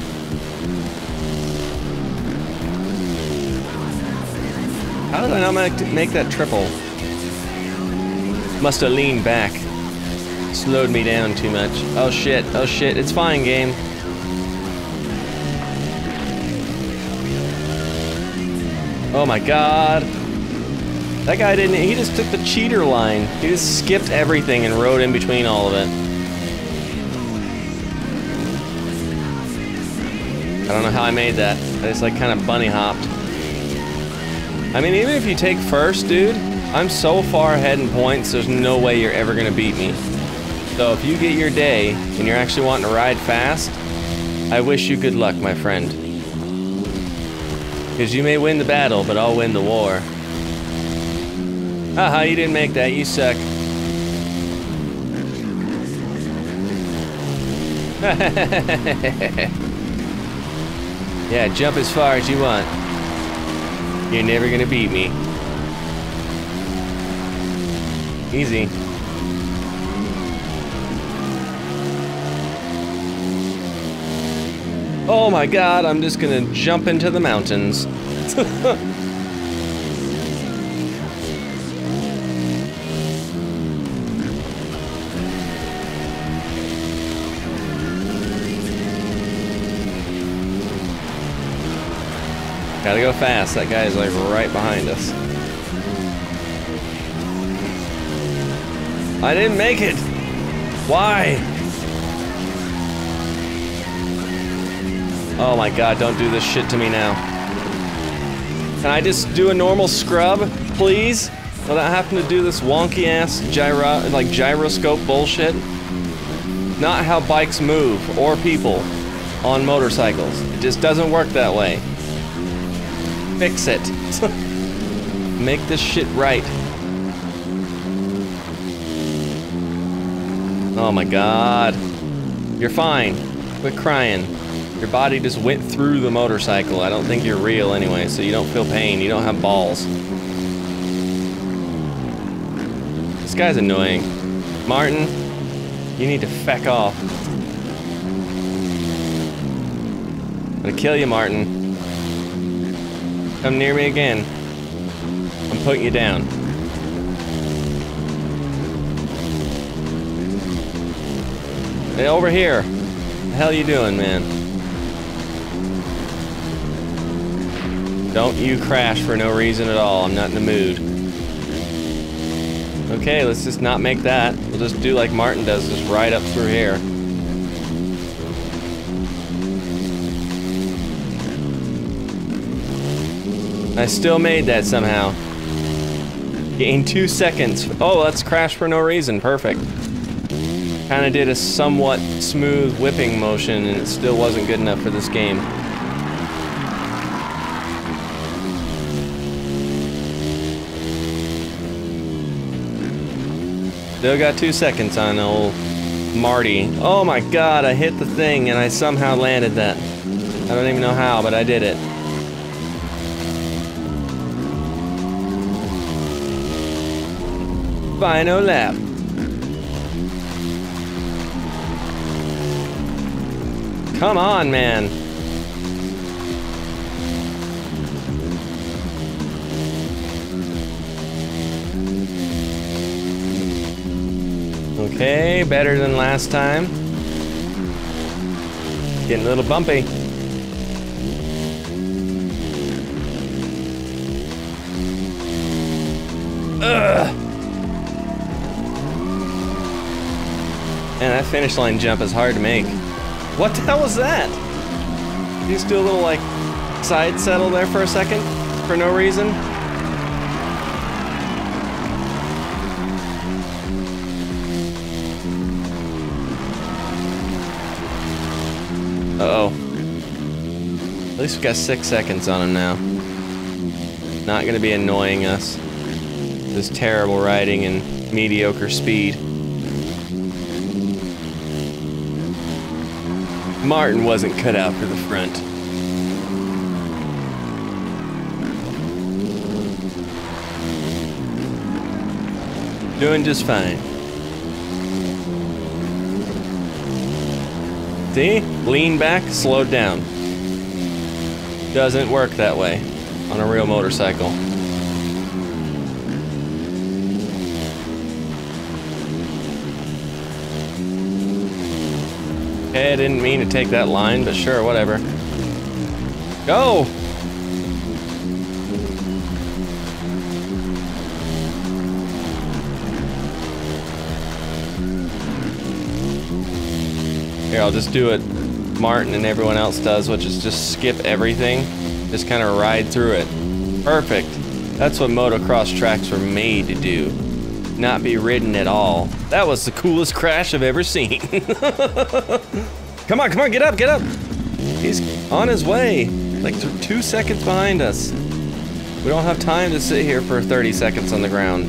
How did I not make, make that triple? Must have leaned back. Slowed me down too much. Oh shit, oh shit, it's fine, game. Oh my god. That guy didn't, he just took the cheater line. He just skipped everything and rode in between all of it. I don't know how I made that. I just like kind of bunny hopped. I mean, even if you take first, dude, I'm so far ahead in points, there's no way you're ever gonna beat me. So if you get your day, and you're actually wanting to ride fast, I wish you good luck, my friend. Because you may win the battle, but I'll win the war. Haha, you didn't make that, you suck. Yeah, jump as far as you want. You're never gonna beat me. Easy. Oh my god, I'm just gonna jump into the mountains. Gotta go fast, that guy is like right behind us. I didn't make it! Why? Oh my god, don't do this shit to me now. Can I just do a normal scrub, please? Without having to do this wonky ass gyro, like gyroscope bullshit? Not how bikes move, or people, on motorcycles. It just doesn't work that way. Fix it. Make this shit right. Oh my god. You're fine. Quit crying. Your body just went through the motorcycle. I don't think you're real anyway, so you don't feel pain. You don't have balls. This guy's annoying. Martin, you need to feck off. I'm gonna kill you, Martin. Come near me again. I'm putting you down. Hey, over here. What the hell you doing, man? Don't you crash for no reason at all. I'm not in the mood. Okay, let's just not make that. We'll just do like Martin does, just ride up through here. I still made that somehow. Gained two seconds. Oh, let's crash for no reason. Perfect. Kinda did a somewhat smooth whipping motion and it still wasn't good enough for this game. Still got two seconds on old Marty. Oh my god, I hit the thing and I somehow landed that. I don't even know how, but I did it. Final lap. Come on, man. Okay, better than last time. Getting a little bumpy. Ugh. Man, that finish line jump is hard to make. What the hell was that? Did you just do a little, like, side settle there for a second? For no reason? Uh-oh. At least we got six seconds on him now. Not gonna be annoying us. This terrible riding and mediocre speed. Martin wasn't cut out for the front. Doing just fine. See? Lean back, slowed down. Doesn't work that way on a real motorcycle. Okay, I didn't mean to take that line, but sure, whatever. Go! Here, I'll just do what Martin and everyone else does, which is just skip everything. Just kind of ride through it. Perfect. That's what motocross tracks were made to do. Not be ridden at all. That was the coolest crash I've ever seen. Come on, come on, get up, get up. He's on his way. Like, they're two seconds behind us. We don't have time to sit here for thirty seconds on the ground.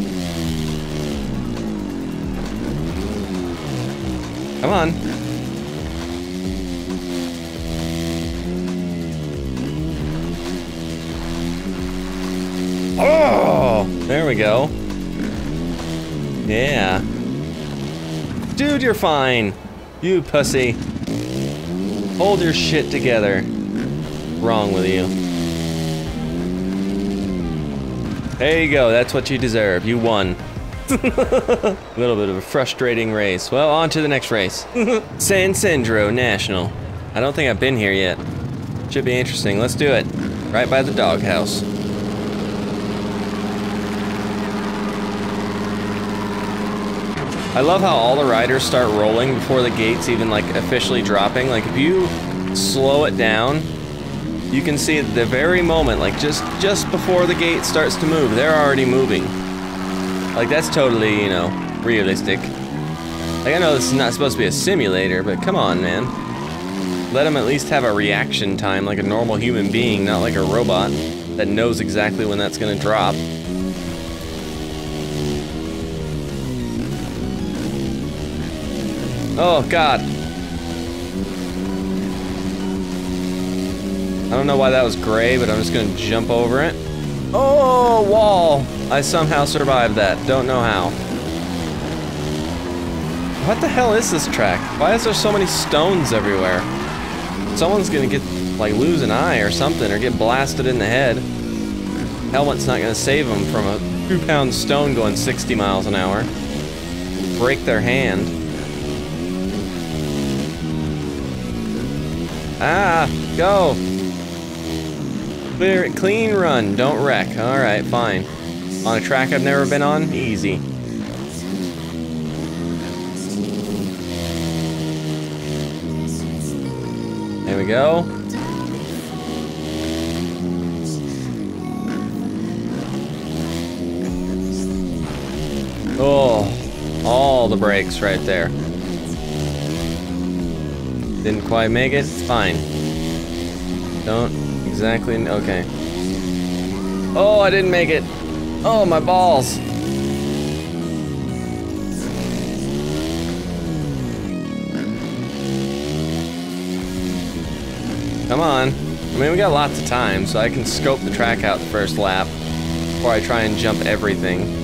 Come on. Oh, there we go. Yeah. Dude, you're fine. You pussy. Hold your shit together. Wrong with you. There you go, that's what you deserve. You won. A little bit of a frustrating race. Well, on to the next race. San Sandro National. I don't think I've been here yet. Should be interesting. Let's do it. Right by the doghouse. I love how all the riders start rolling before the gates even like officially dropping. Like if you slow it down, you can see at the very moment, like just just before the gate starts to move, they're already moving. Like that's totally, you know, realistic. Like I know this is not supposed to be a simulator, but come on, man. Let them at least have a reaction time like a normal human being, not like a robot that knows exactly when that's gonna drop. Oh, God. I don't know why that was gray, but I'm just gonna jump over it. Oh, wall! I somehow survived that. Don't know how. What the hell is this track? Why is there so many stones everywhere? Someone's gonna get, like, lose an eye or something, or get blasted in the head. Helmet's not gonna save them from a two-pound stone going sixty miles an hour. Break their hand. Ah, go. Clear, clean run, don't wreck. All right, fine. On a track I've never been on, easy. There we go. Oh, all the brakes right there. Didn't quite make it, it's fine. Don't exactly, okay. Oh, I didn't make it. Oh, my balls. Come on. I mean, we got lots of time, so I can scope the track out the first lap before I try and jump everything.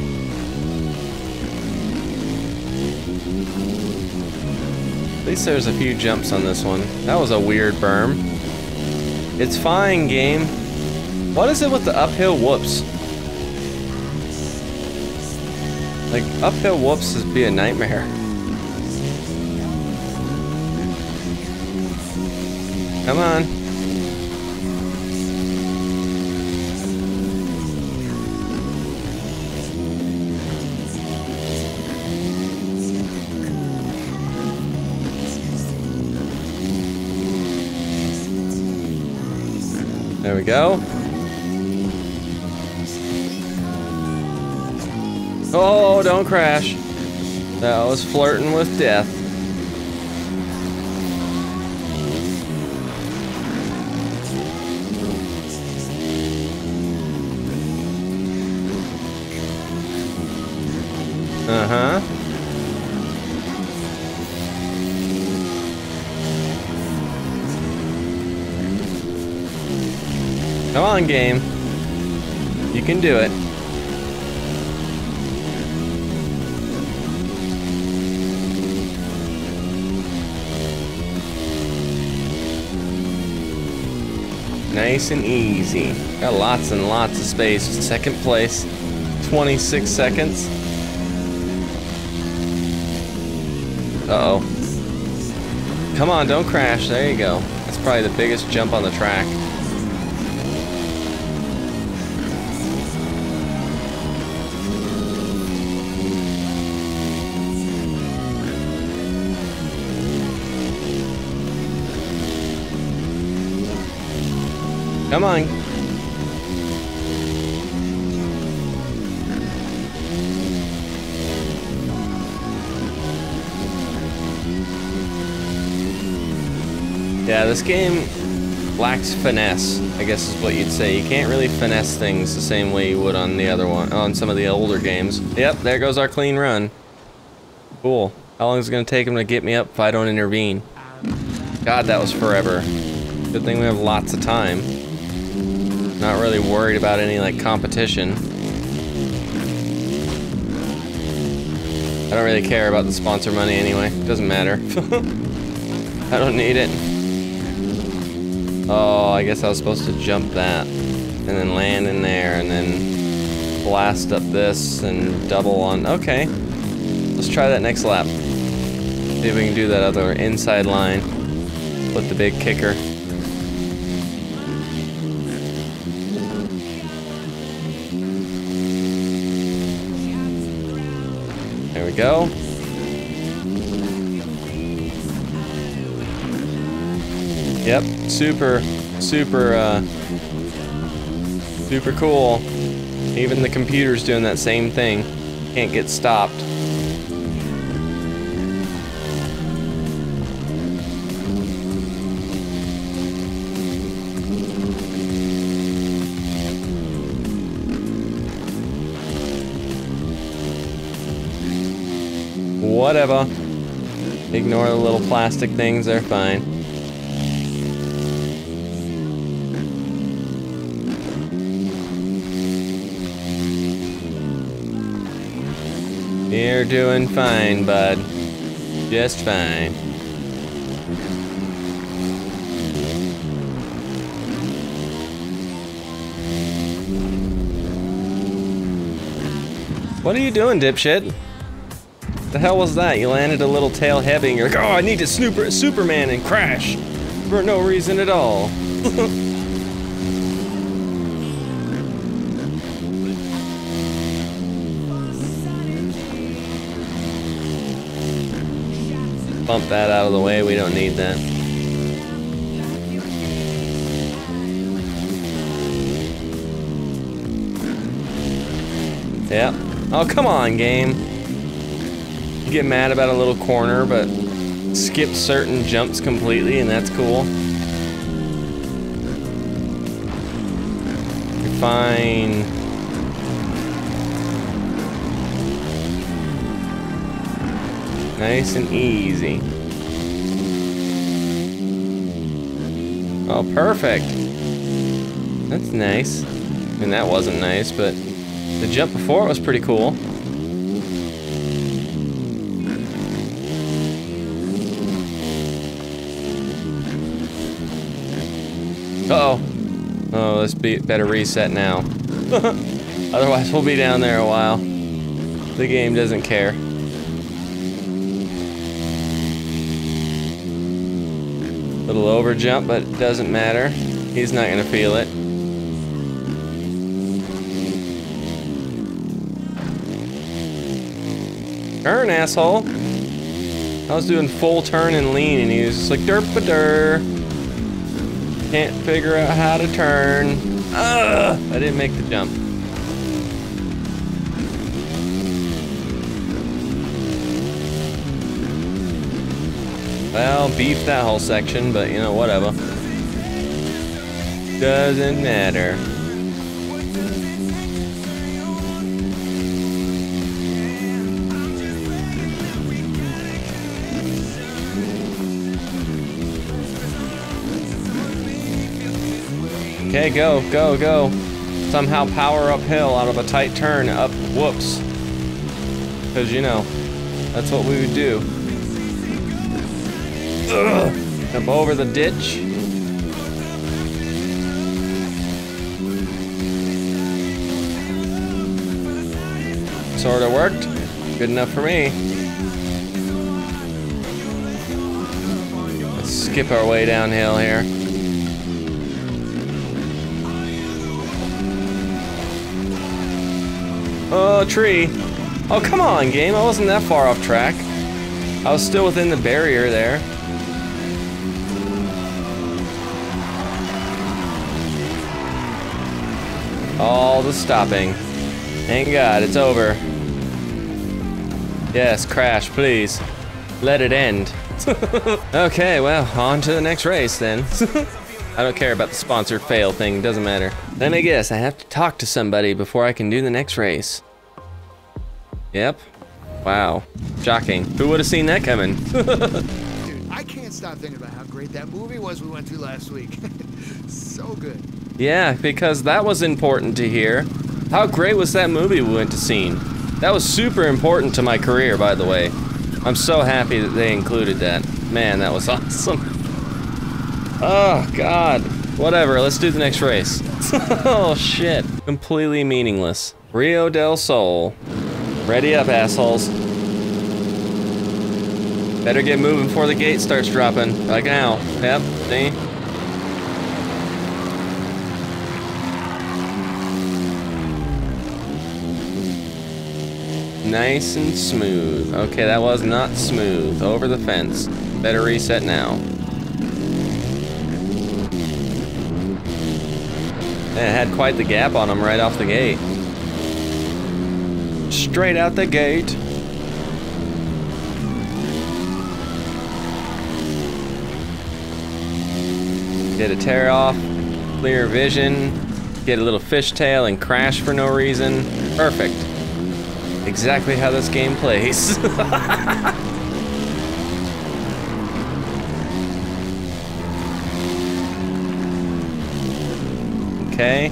At least there's a few jumps on this one. That was a weird berm. It's fine, game. What is it with the uphill whoops? Like, uphill whoops would be a nightmare. Come on. There we go. Oh, don't crash. That was flirting with death. Uh-huh. Come on, game. You can do it. Nice and easy. Got lots and lots of space. Second place, twenty-six seconds. Uh-oh. Come on, don't crash. There you go. That's probably the biggest jump on the track. Come on. Yeah, this game, lacks finesse, I guess is what you'd say. You can't really finesse things the same way you would on the other one, on some of the older games. Yep, there goes our clean run. Cool. How long is it gonna take him to get me up if I don't intervene? God, that was forever. Good thing we have lots of time. Not really worried about any, like, competition. I don't really care about the sponsor money anyway. Doesn't matter. I don't need it. Oh, I guess I was supposed to jump that. And then land in there, and then blast up this, and double on... Okay. Let's try that next lap. See if we can do that other inside line with the big kicker. There we go. Yep, super, super, uh, super cool. Even the computer's doing that same thing. Can't get stopped. Whatever. Ignore the little plastic things, they're fine. You're doing fine, bud. Just fine. What are you doing, dipshit? The hell was that? You landed a little tail heavy and you're like, oh, I need to snooper Superman and crash for no reason at all. Bump that out of the way, we don't need that. Yep. Oh, come on, game. You get mad about a little corner, but skip certain jumps completely, and that's cool. You're fine. Nice and easy. Oh, perfect. That's nice. I mean, that wasn't nice, but the jump before it was pretty cool. Uh-oh. Oh, let's be better reset now. Otherwise, we'll be down there a while. The game doesn't care. Little over jump, but it doesn't matter. He's not gonna feel it. Turn, asshole. I was doing full turn and lean, and he was just like derp-a-dur. Can't figure out how to turn. Ugh! I didn't make the jump. Well, beef that whole section, but you know, whatever. Doesn't matter. Okay, go, go, go. Somehow power uphill out of a tight turn up, whoops. Because, you know, that's what we would do. Ugh. Jump over the ditch. Sorta worked. Good enough for me. Let's skip our way downhill here. Oh, tree. Oh, come on, game. I wasn't that far off track. I was still within the barrier there. All the stopping. Thank God, it's over. Yes, crash, please. Let it end. Okay, well, on to the next race then. I don't care about the sponsor fail thing, doesn't matter. Let me guess, I have to talk to somebody before I can do the next race. Yep. Wow. Shocking. Who would have seen that coming? Dude, I can't stop thinking about how great that movie was we went to last week. So good. Yeah, because that was important to hear. How great was that movie we went to see? That was super important to my career, by the way. I'm so happy that they included that. Man, that was awesome. Oh, God. Whatever, let's do the next race. Oh, shit. Completely meaningless. Rio del Sol. Ready up, assholes. Better get moving before the gate starts dropping. Like now. Yep, see? Nice and smooth. Okay, that was not smooth. Over the fence. Better reset now. It had quite the gap on him right off the gate. Straight out the gate. Get a tear off, clear vision, get a little fishtail and crash for no reason. Perfect. Exactly how this game plays. Okay.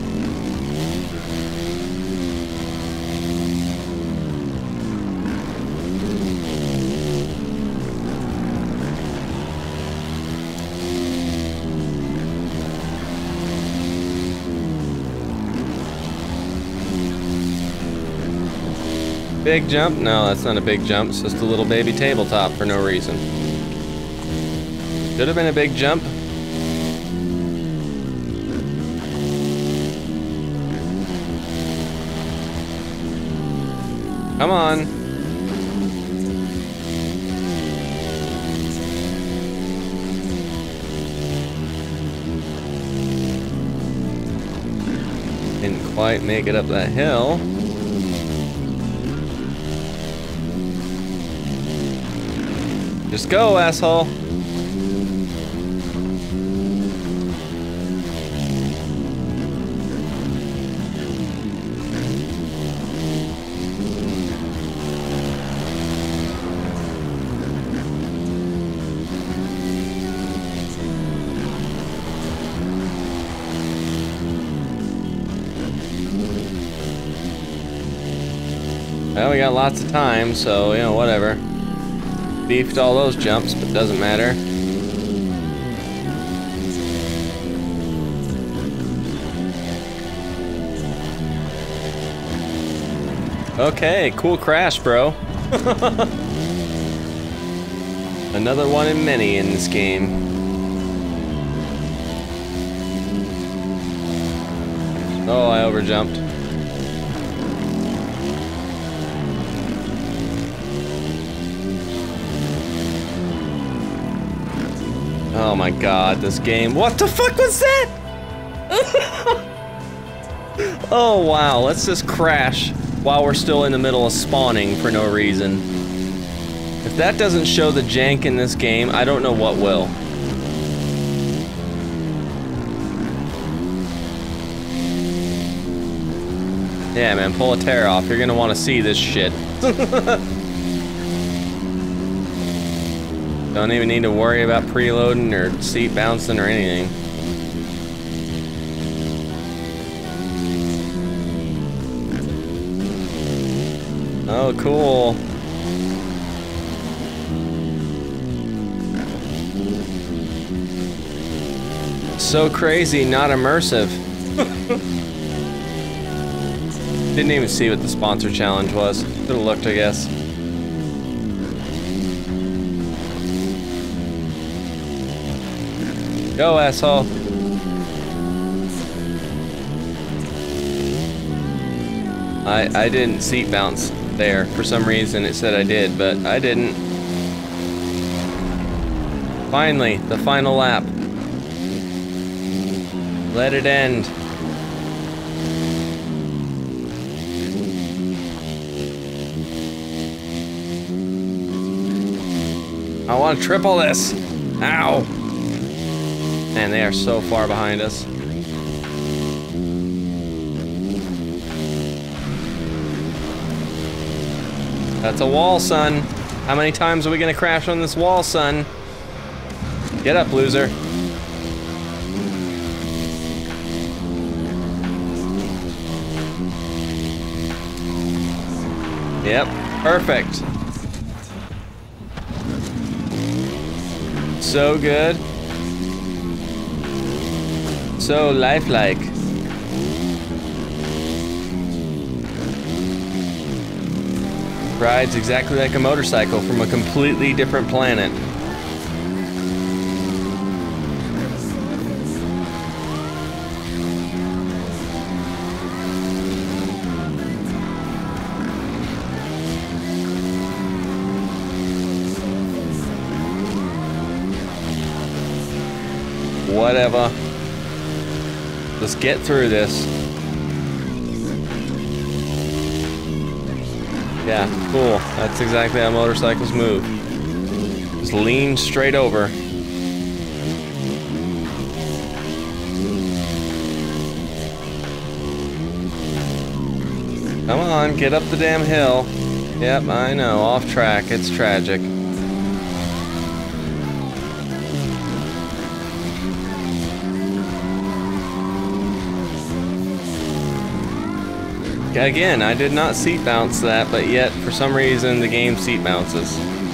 Big jump? No, that's not a big jump. It's just a little baby tabletop for no reason. Could have been a big jump. Come on. Didn't quite make it up that hill. Just go, asshole. Well, we got lots of time, so, you know, whatever. Beefed all those jumps, but doesn't matter. Okay, cool crash, bro. Another one in many in this game. Oh, I overjumped. Oh my god, this game. What the fuck was that? Oh wow, let's just crash while we're still in the middle of spawning for no reason. If that doesn't show the jank in this game, I don't know what will. Yeah, man, pull a tear off. You're gonna want to see this shit. Don't even need to worry about preloading or seat bouncing or anything. Oh, cool. So crazy, not immersive. Didn't even see what the sponsor challenge was. Could have looked, I guess. Go, asshole. I I didn't seat bounce there. For some reason it said I did, but I didn't. Finally, the final lap. Let it end. I want to triple this. Ow. Man, they are so far behind us. That's a wall, son. How many times are we gonna crash on this wall, son? Get up, loser. Yep, perfect. So good. So lifelike. Rides exactly like a motorcycle from a completely different planet. Whatever. Let's get through this. Yeah, cool. That's exactly how motorcycles move. Just lean straight over. Come on, get up the damn hill. Yep, I know, off track. It's tragic. Again, I did not seat bounce that, but yet, for some reason, the game seat bounces.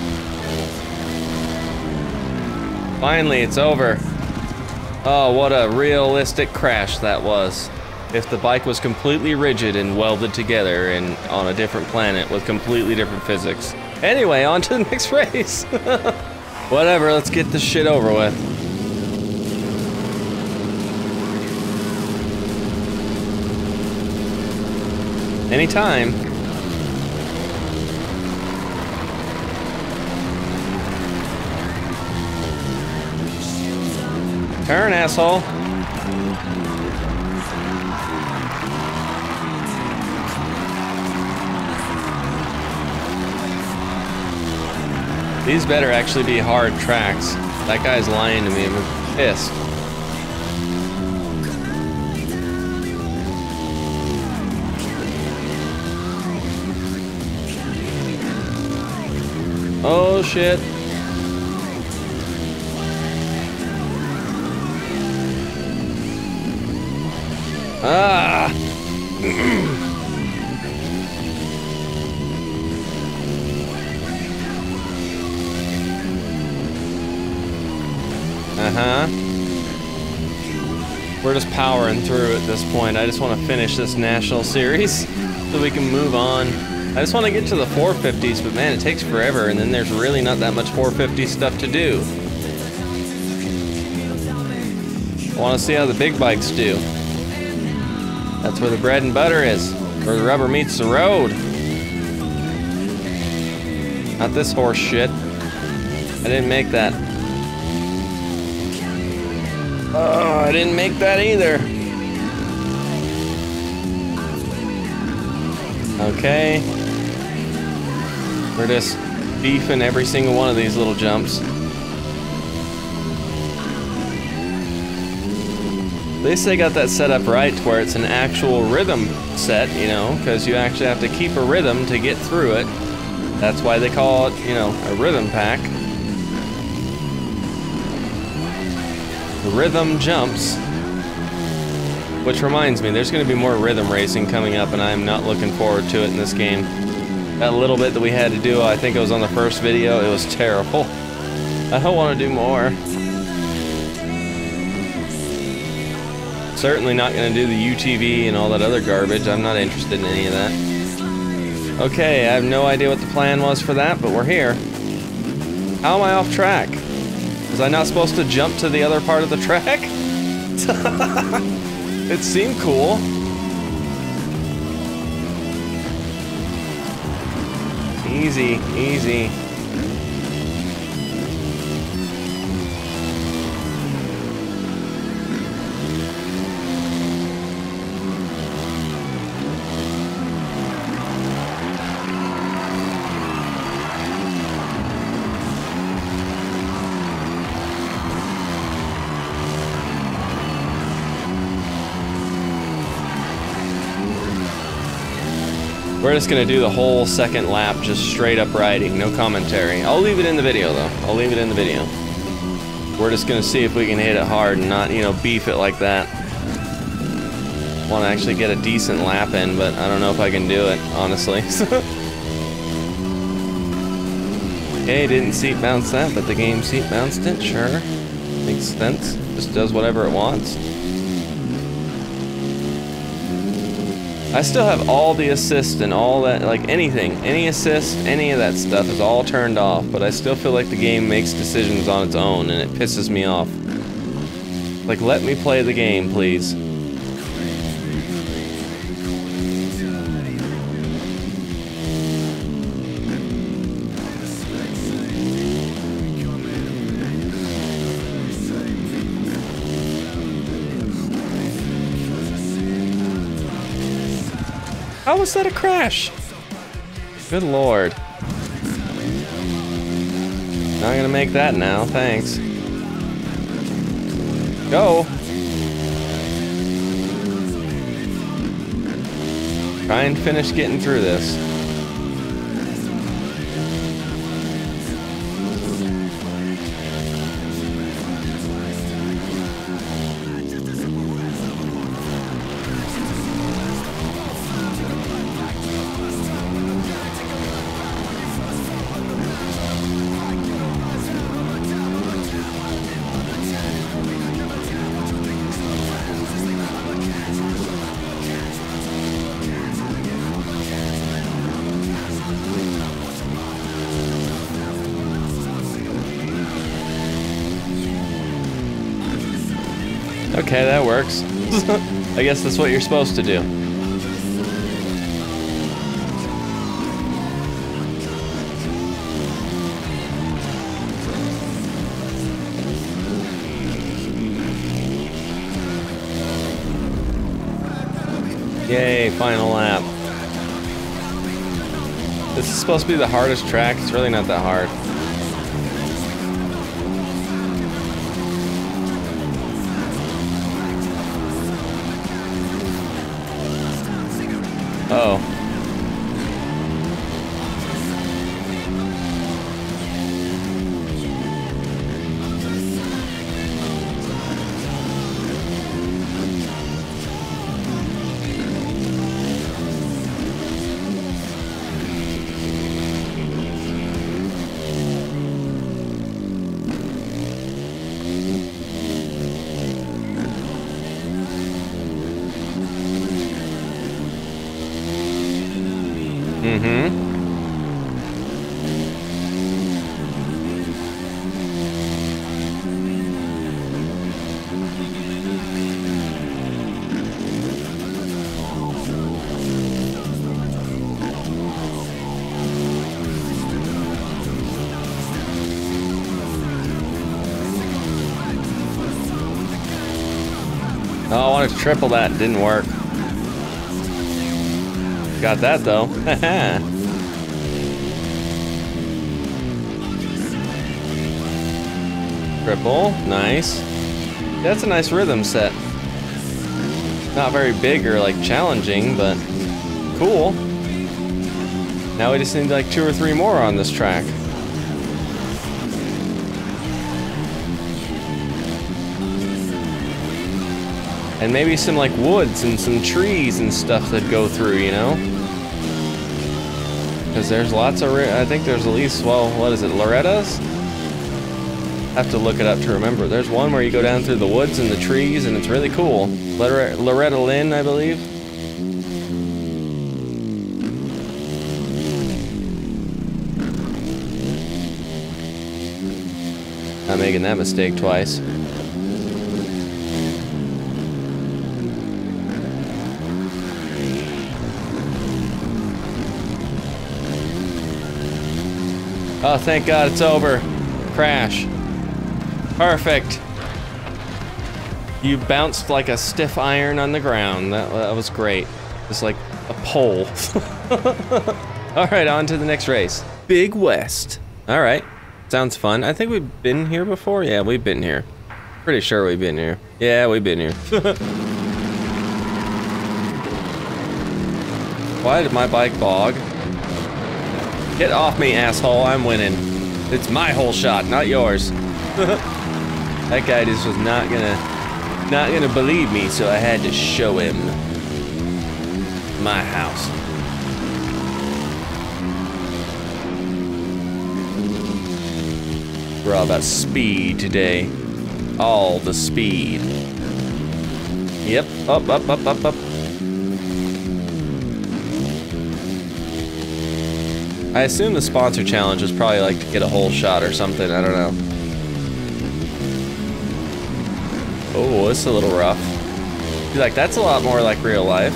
Finally, it's over. Oh, what a realistic crash that was. If the bike was completely rigid and welded together and on a different planet with completely different physics. Anyway, on to the next race. Whatever, let's get this shit over with. Anytime. Turn, asshole. These better actually be hard tracks. That guy's lying to me. I'm pissed. Oh shit. Ah. Uh-huh. We're just powering through at this point. I just want to finish this national series so we can move on. I just want to get to the four fifties, but man, it takes forever, and then there's really not that much four fifty stuff to do. I want to see how the big bikes do. That's where the bread and butter is, where the rubber meets the road. Not this horse shit. I didn't make that. Oh, I didn't make that either. Okay. We're just beefing every single one of these little jumps. At least they got that set up right to where it's an actual rhythm set, you know, because you actually have to keep a rhythm to get through it. That's why they call it, you know, a rhythm pack. The rhythm jumps. Which reminds me, there's going to be more rhythm racing coming up, and I am not looking forward to it in this game. That little bit that we had to do, I think it was on the first video, it was terrible. I don't want to do more. Certainly not going to do the U T V and all that other garbage. I'm not interested in any of that. Okay, I have no idea what the plan was for that, but we're here. How am I off track? Was I not supposed to jump to the other part of the track? It seemed cool. Easy, easy. We're just gonna do the whole second lap, just straight up riding, no commentary. I'll leave it in the video though. I'll leave it in the video. We're just gonna see if we can hit it hard and not, you know, beef it like that. Want to actually get a decent lap in, but I don't know if I can do it, honestly. Okay, didn't seat bounce that, but the game seat bounced it, sure. Makes sense. Just does whatever it wants. I still have all the assist and all that, like anything, any assist, any of that stuff is all turned off, but I still feel like the game makes decisions on its own and it pisses me off. Like, let me play the game, please. How was that a crash? Good lord. Not gonna make that now, thanks. Go. Try and finish getting through this. Okay, that works. I guess that's what you're supposed to do. Yay, final lap. This is supposed to be the hardest track. It's really not that hard. Oh. Mm-hmm. Oh, I wanted to triple that. Didn't work. Got that though. Triple, nice. That's a nice rhythm set. Not very big or like challenging, but cool. Now we just need like two or three more on this track. And maybe some like woods and some trees and stuff that go through, you know? Because there's lots of, I think there's at least, well, what is it, Loretta's? Have to look it up to remember. There's one where you go down through the woods and the trees and it's really cool. Loretta, Loretta Lynn, I believe. Not making that mistake twice. Oh, thank God it's over. Crash. Perfect. You bounced like a stiff iron on the ground. That, that was great. It's like a pole. All right, on to the next race. Big West. All right, sounds fun. I think we've been here before. Yeah, we've been here. Pretty sure we've been here. Yeah, we've been here. Why did my bike bog? Get off me, asshole. I'm winning. It's my whole shot, not yours. That guy just was not gonna, not gonna believe me, so I had to show him my house. We're all about speed today. All the speed. Yep, up, up, up, up, up. I assume the sponsor challenge was probably like to get a whole shot or something, I don't know. Oh, it's a little rough. Be like, that's a lot more like real life.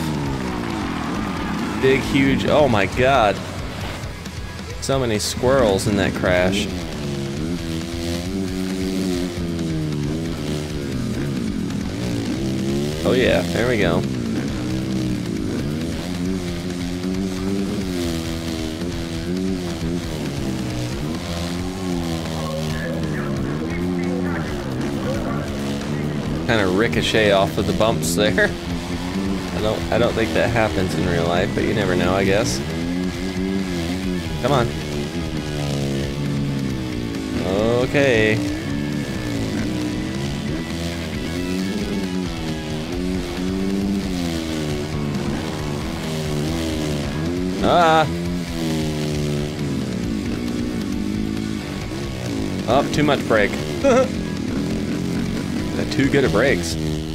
Big, huge, oh my god. So many squirrels in that crash. Oh yeah, there we go. Kind of ricochet off of the bumps there. I don't I don't think that happens in real life, but you never know, I guess. Come on. Okay. Ah. Oh, too much brake. Too good at brakes.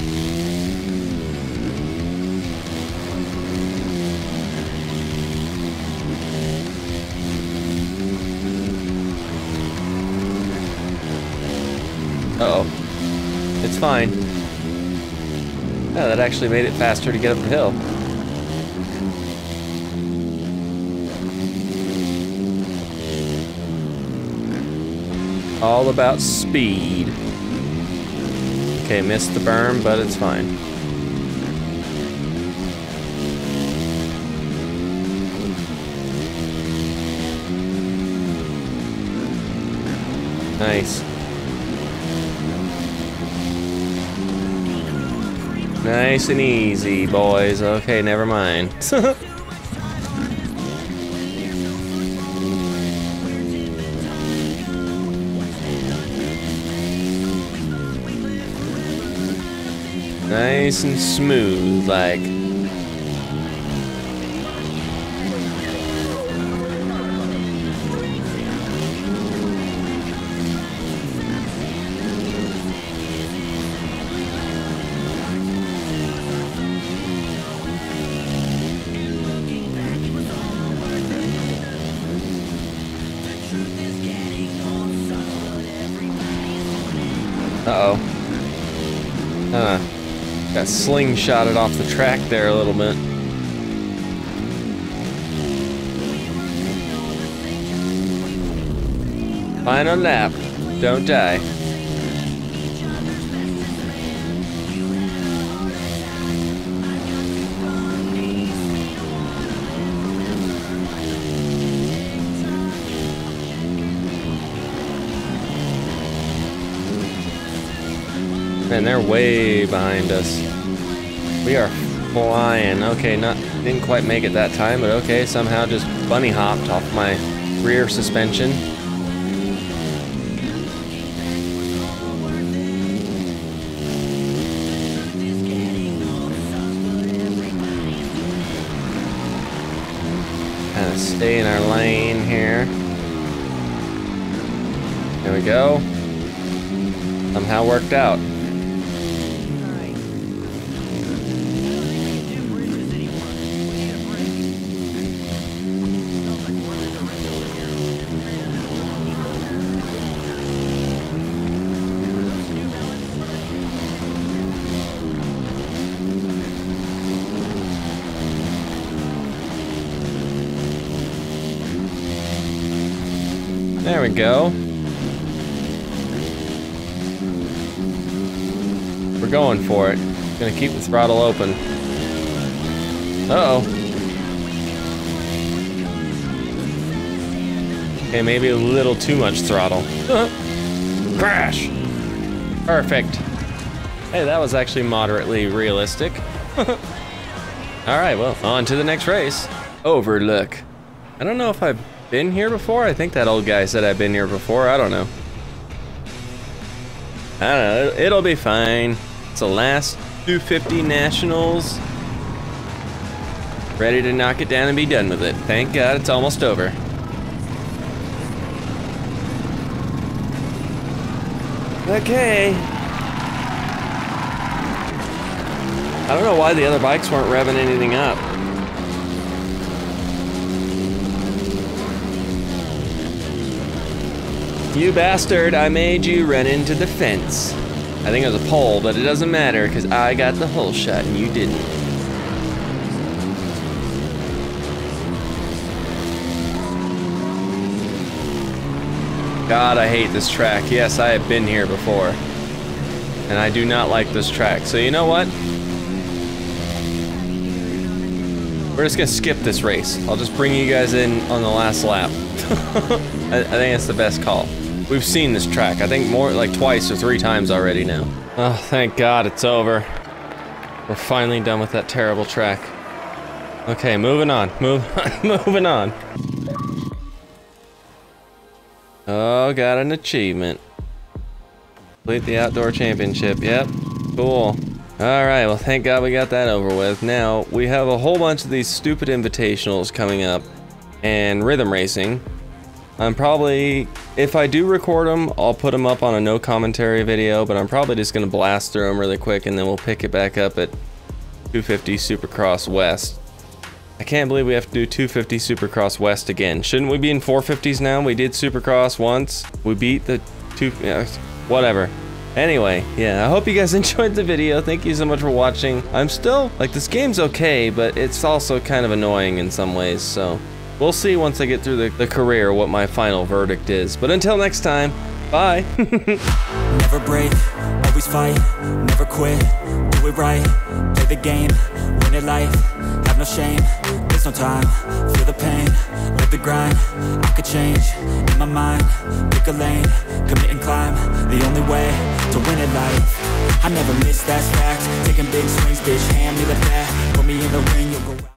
Uh-oh. It's fine. Yeah, that actually made it faster to get up the hill. All about speed. Okay, missed the berm, but it's fine. Nice. Nice and easy, boys. Okay, never mind. Nice and smooth, like. Uh-oh. Huh. Got slingshotted off the track there a little bit. Final lap. Don't die. Man, they're way behind us. We are flying. Okay, not didn't quite make it that time, but okay, somehow just bunny hopped off my rear suspension. Kind of stay in our lane here. There we go. Somehow worked out. There we go. We're going for it. Gonna keep the throttle open. Uh-oh. Okay, maybe a little too much throttle. Crash! Perfect. Hey, that was actually moderately realistic. Alright, well, on to the next race. Overlook. I don't know if I've been here before. I think that old guy said I've been here before. I don't know. I don't know. It'll be fine. It's the last two fifty Nationals. Ready to knock it down and be done with it. Thank God it's almost over. Okay. I don't know why the other bikes weren't revving anything up. You bastard, I made you run into the fence. I think it was a pole, but it doesn't matter because I got the hole shot and you didn't. God, I hate this track. Yes, I have been here before. And I do not like this track. So you know what? We're just gonna skip this race. I'll just bring you guys in on the last lap. I, I think that's the best call. We've seen this track, I think more like twice or three times already now. Oh, thank God it's over. We're finally done with that terrible track. Okay, moving on, move on, moving on. Oh, got an achievement. Complete the outdoor championship, yep, cool. All right, well thank God we got that over with. Now, we have a whole bunch of these stupid invitationals coming up and rhythm racing. I'm probably, if I do record them, I'll put them up on a no commentary video, but I'm probably just gonna blast through them really quick and then we'll pick it back up at two fifty Supercross West. I can't believe we have to do two fifty Supercross West again. Shouldn't we be in four fifties now? We did Supercross once. We beat the two, yeah, whatever. Anyway, yeah, I hope you guys enjoyed the video. Thank you so much for watching. I'm still, like, this game's okay, but it's also kind of annoying in some ways, so we'll see once I get through the, the career what my final verdict is. But until next time, bye. Never break, always fight, never quit, do it right, play the game, win it life, have no shame, there's no time, feel the pain, live the grind, I could change, in my mind, pick a lane, commit and climb, the only way to win it life, I never miss, that's fact, taking big swings, bitch, hand me the bat, put me in the ring, you'll go out.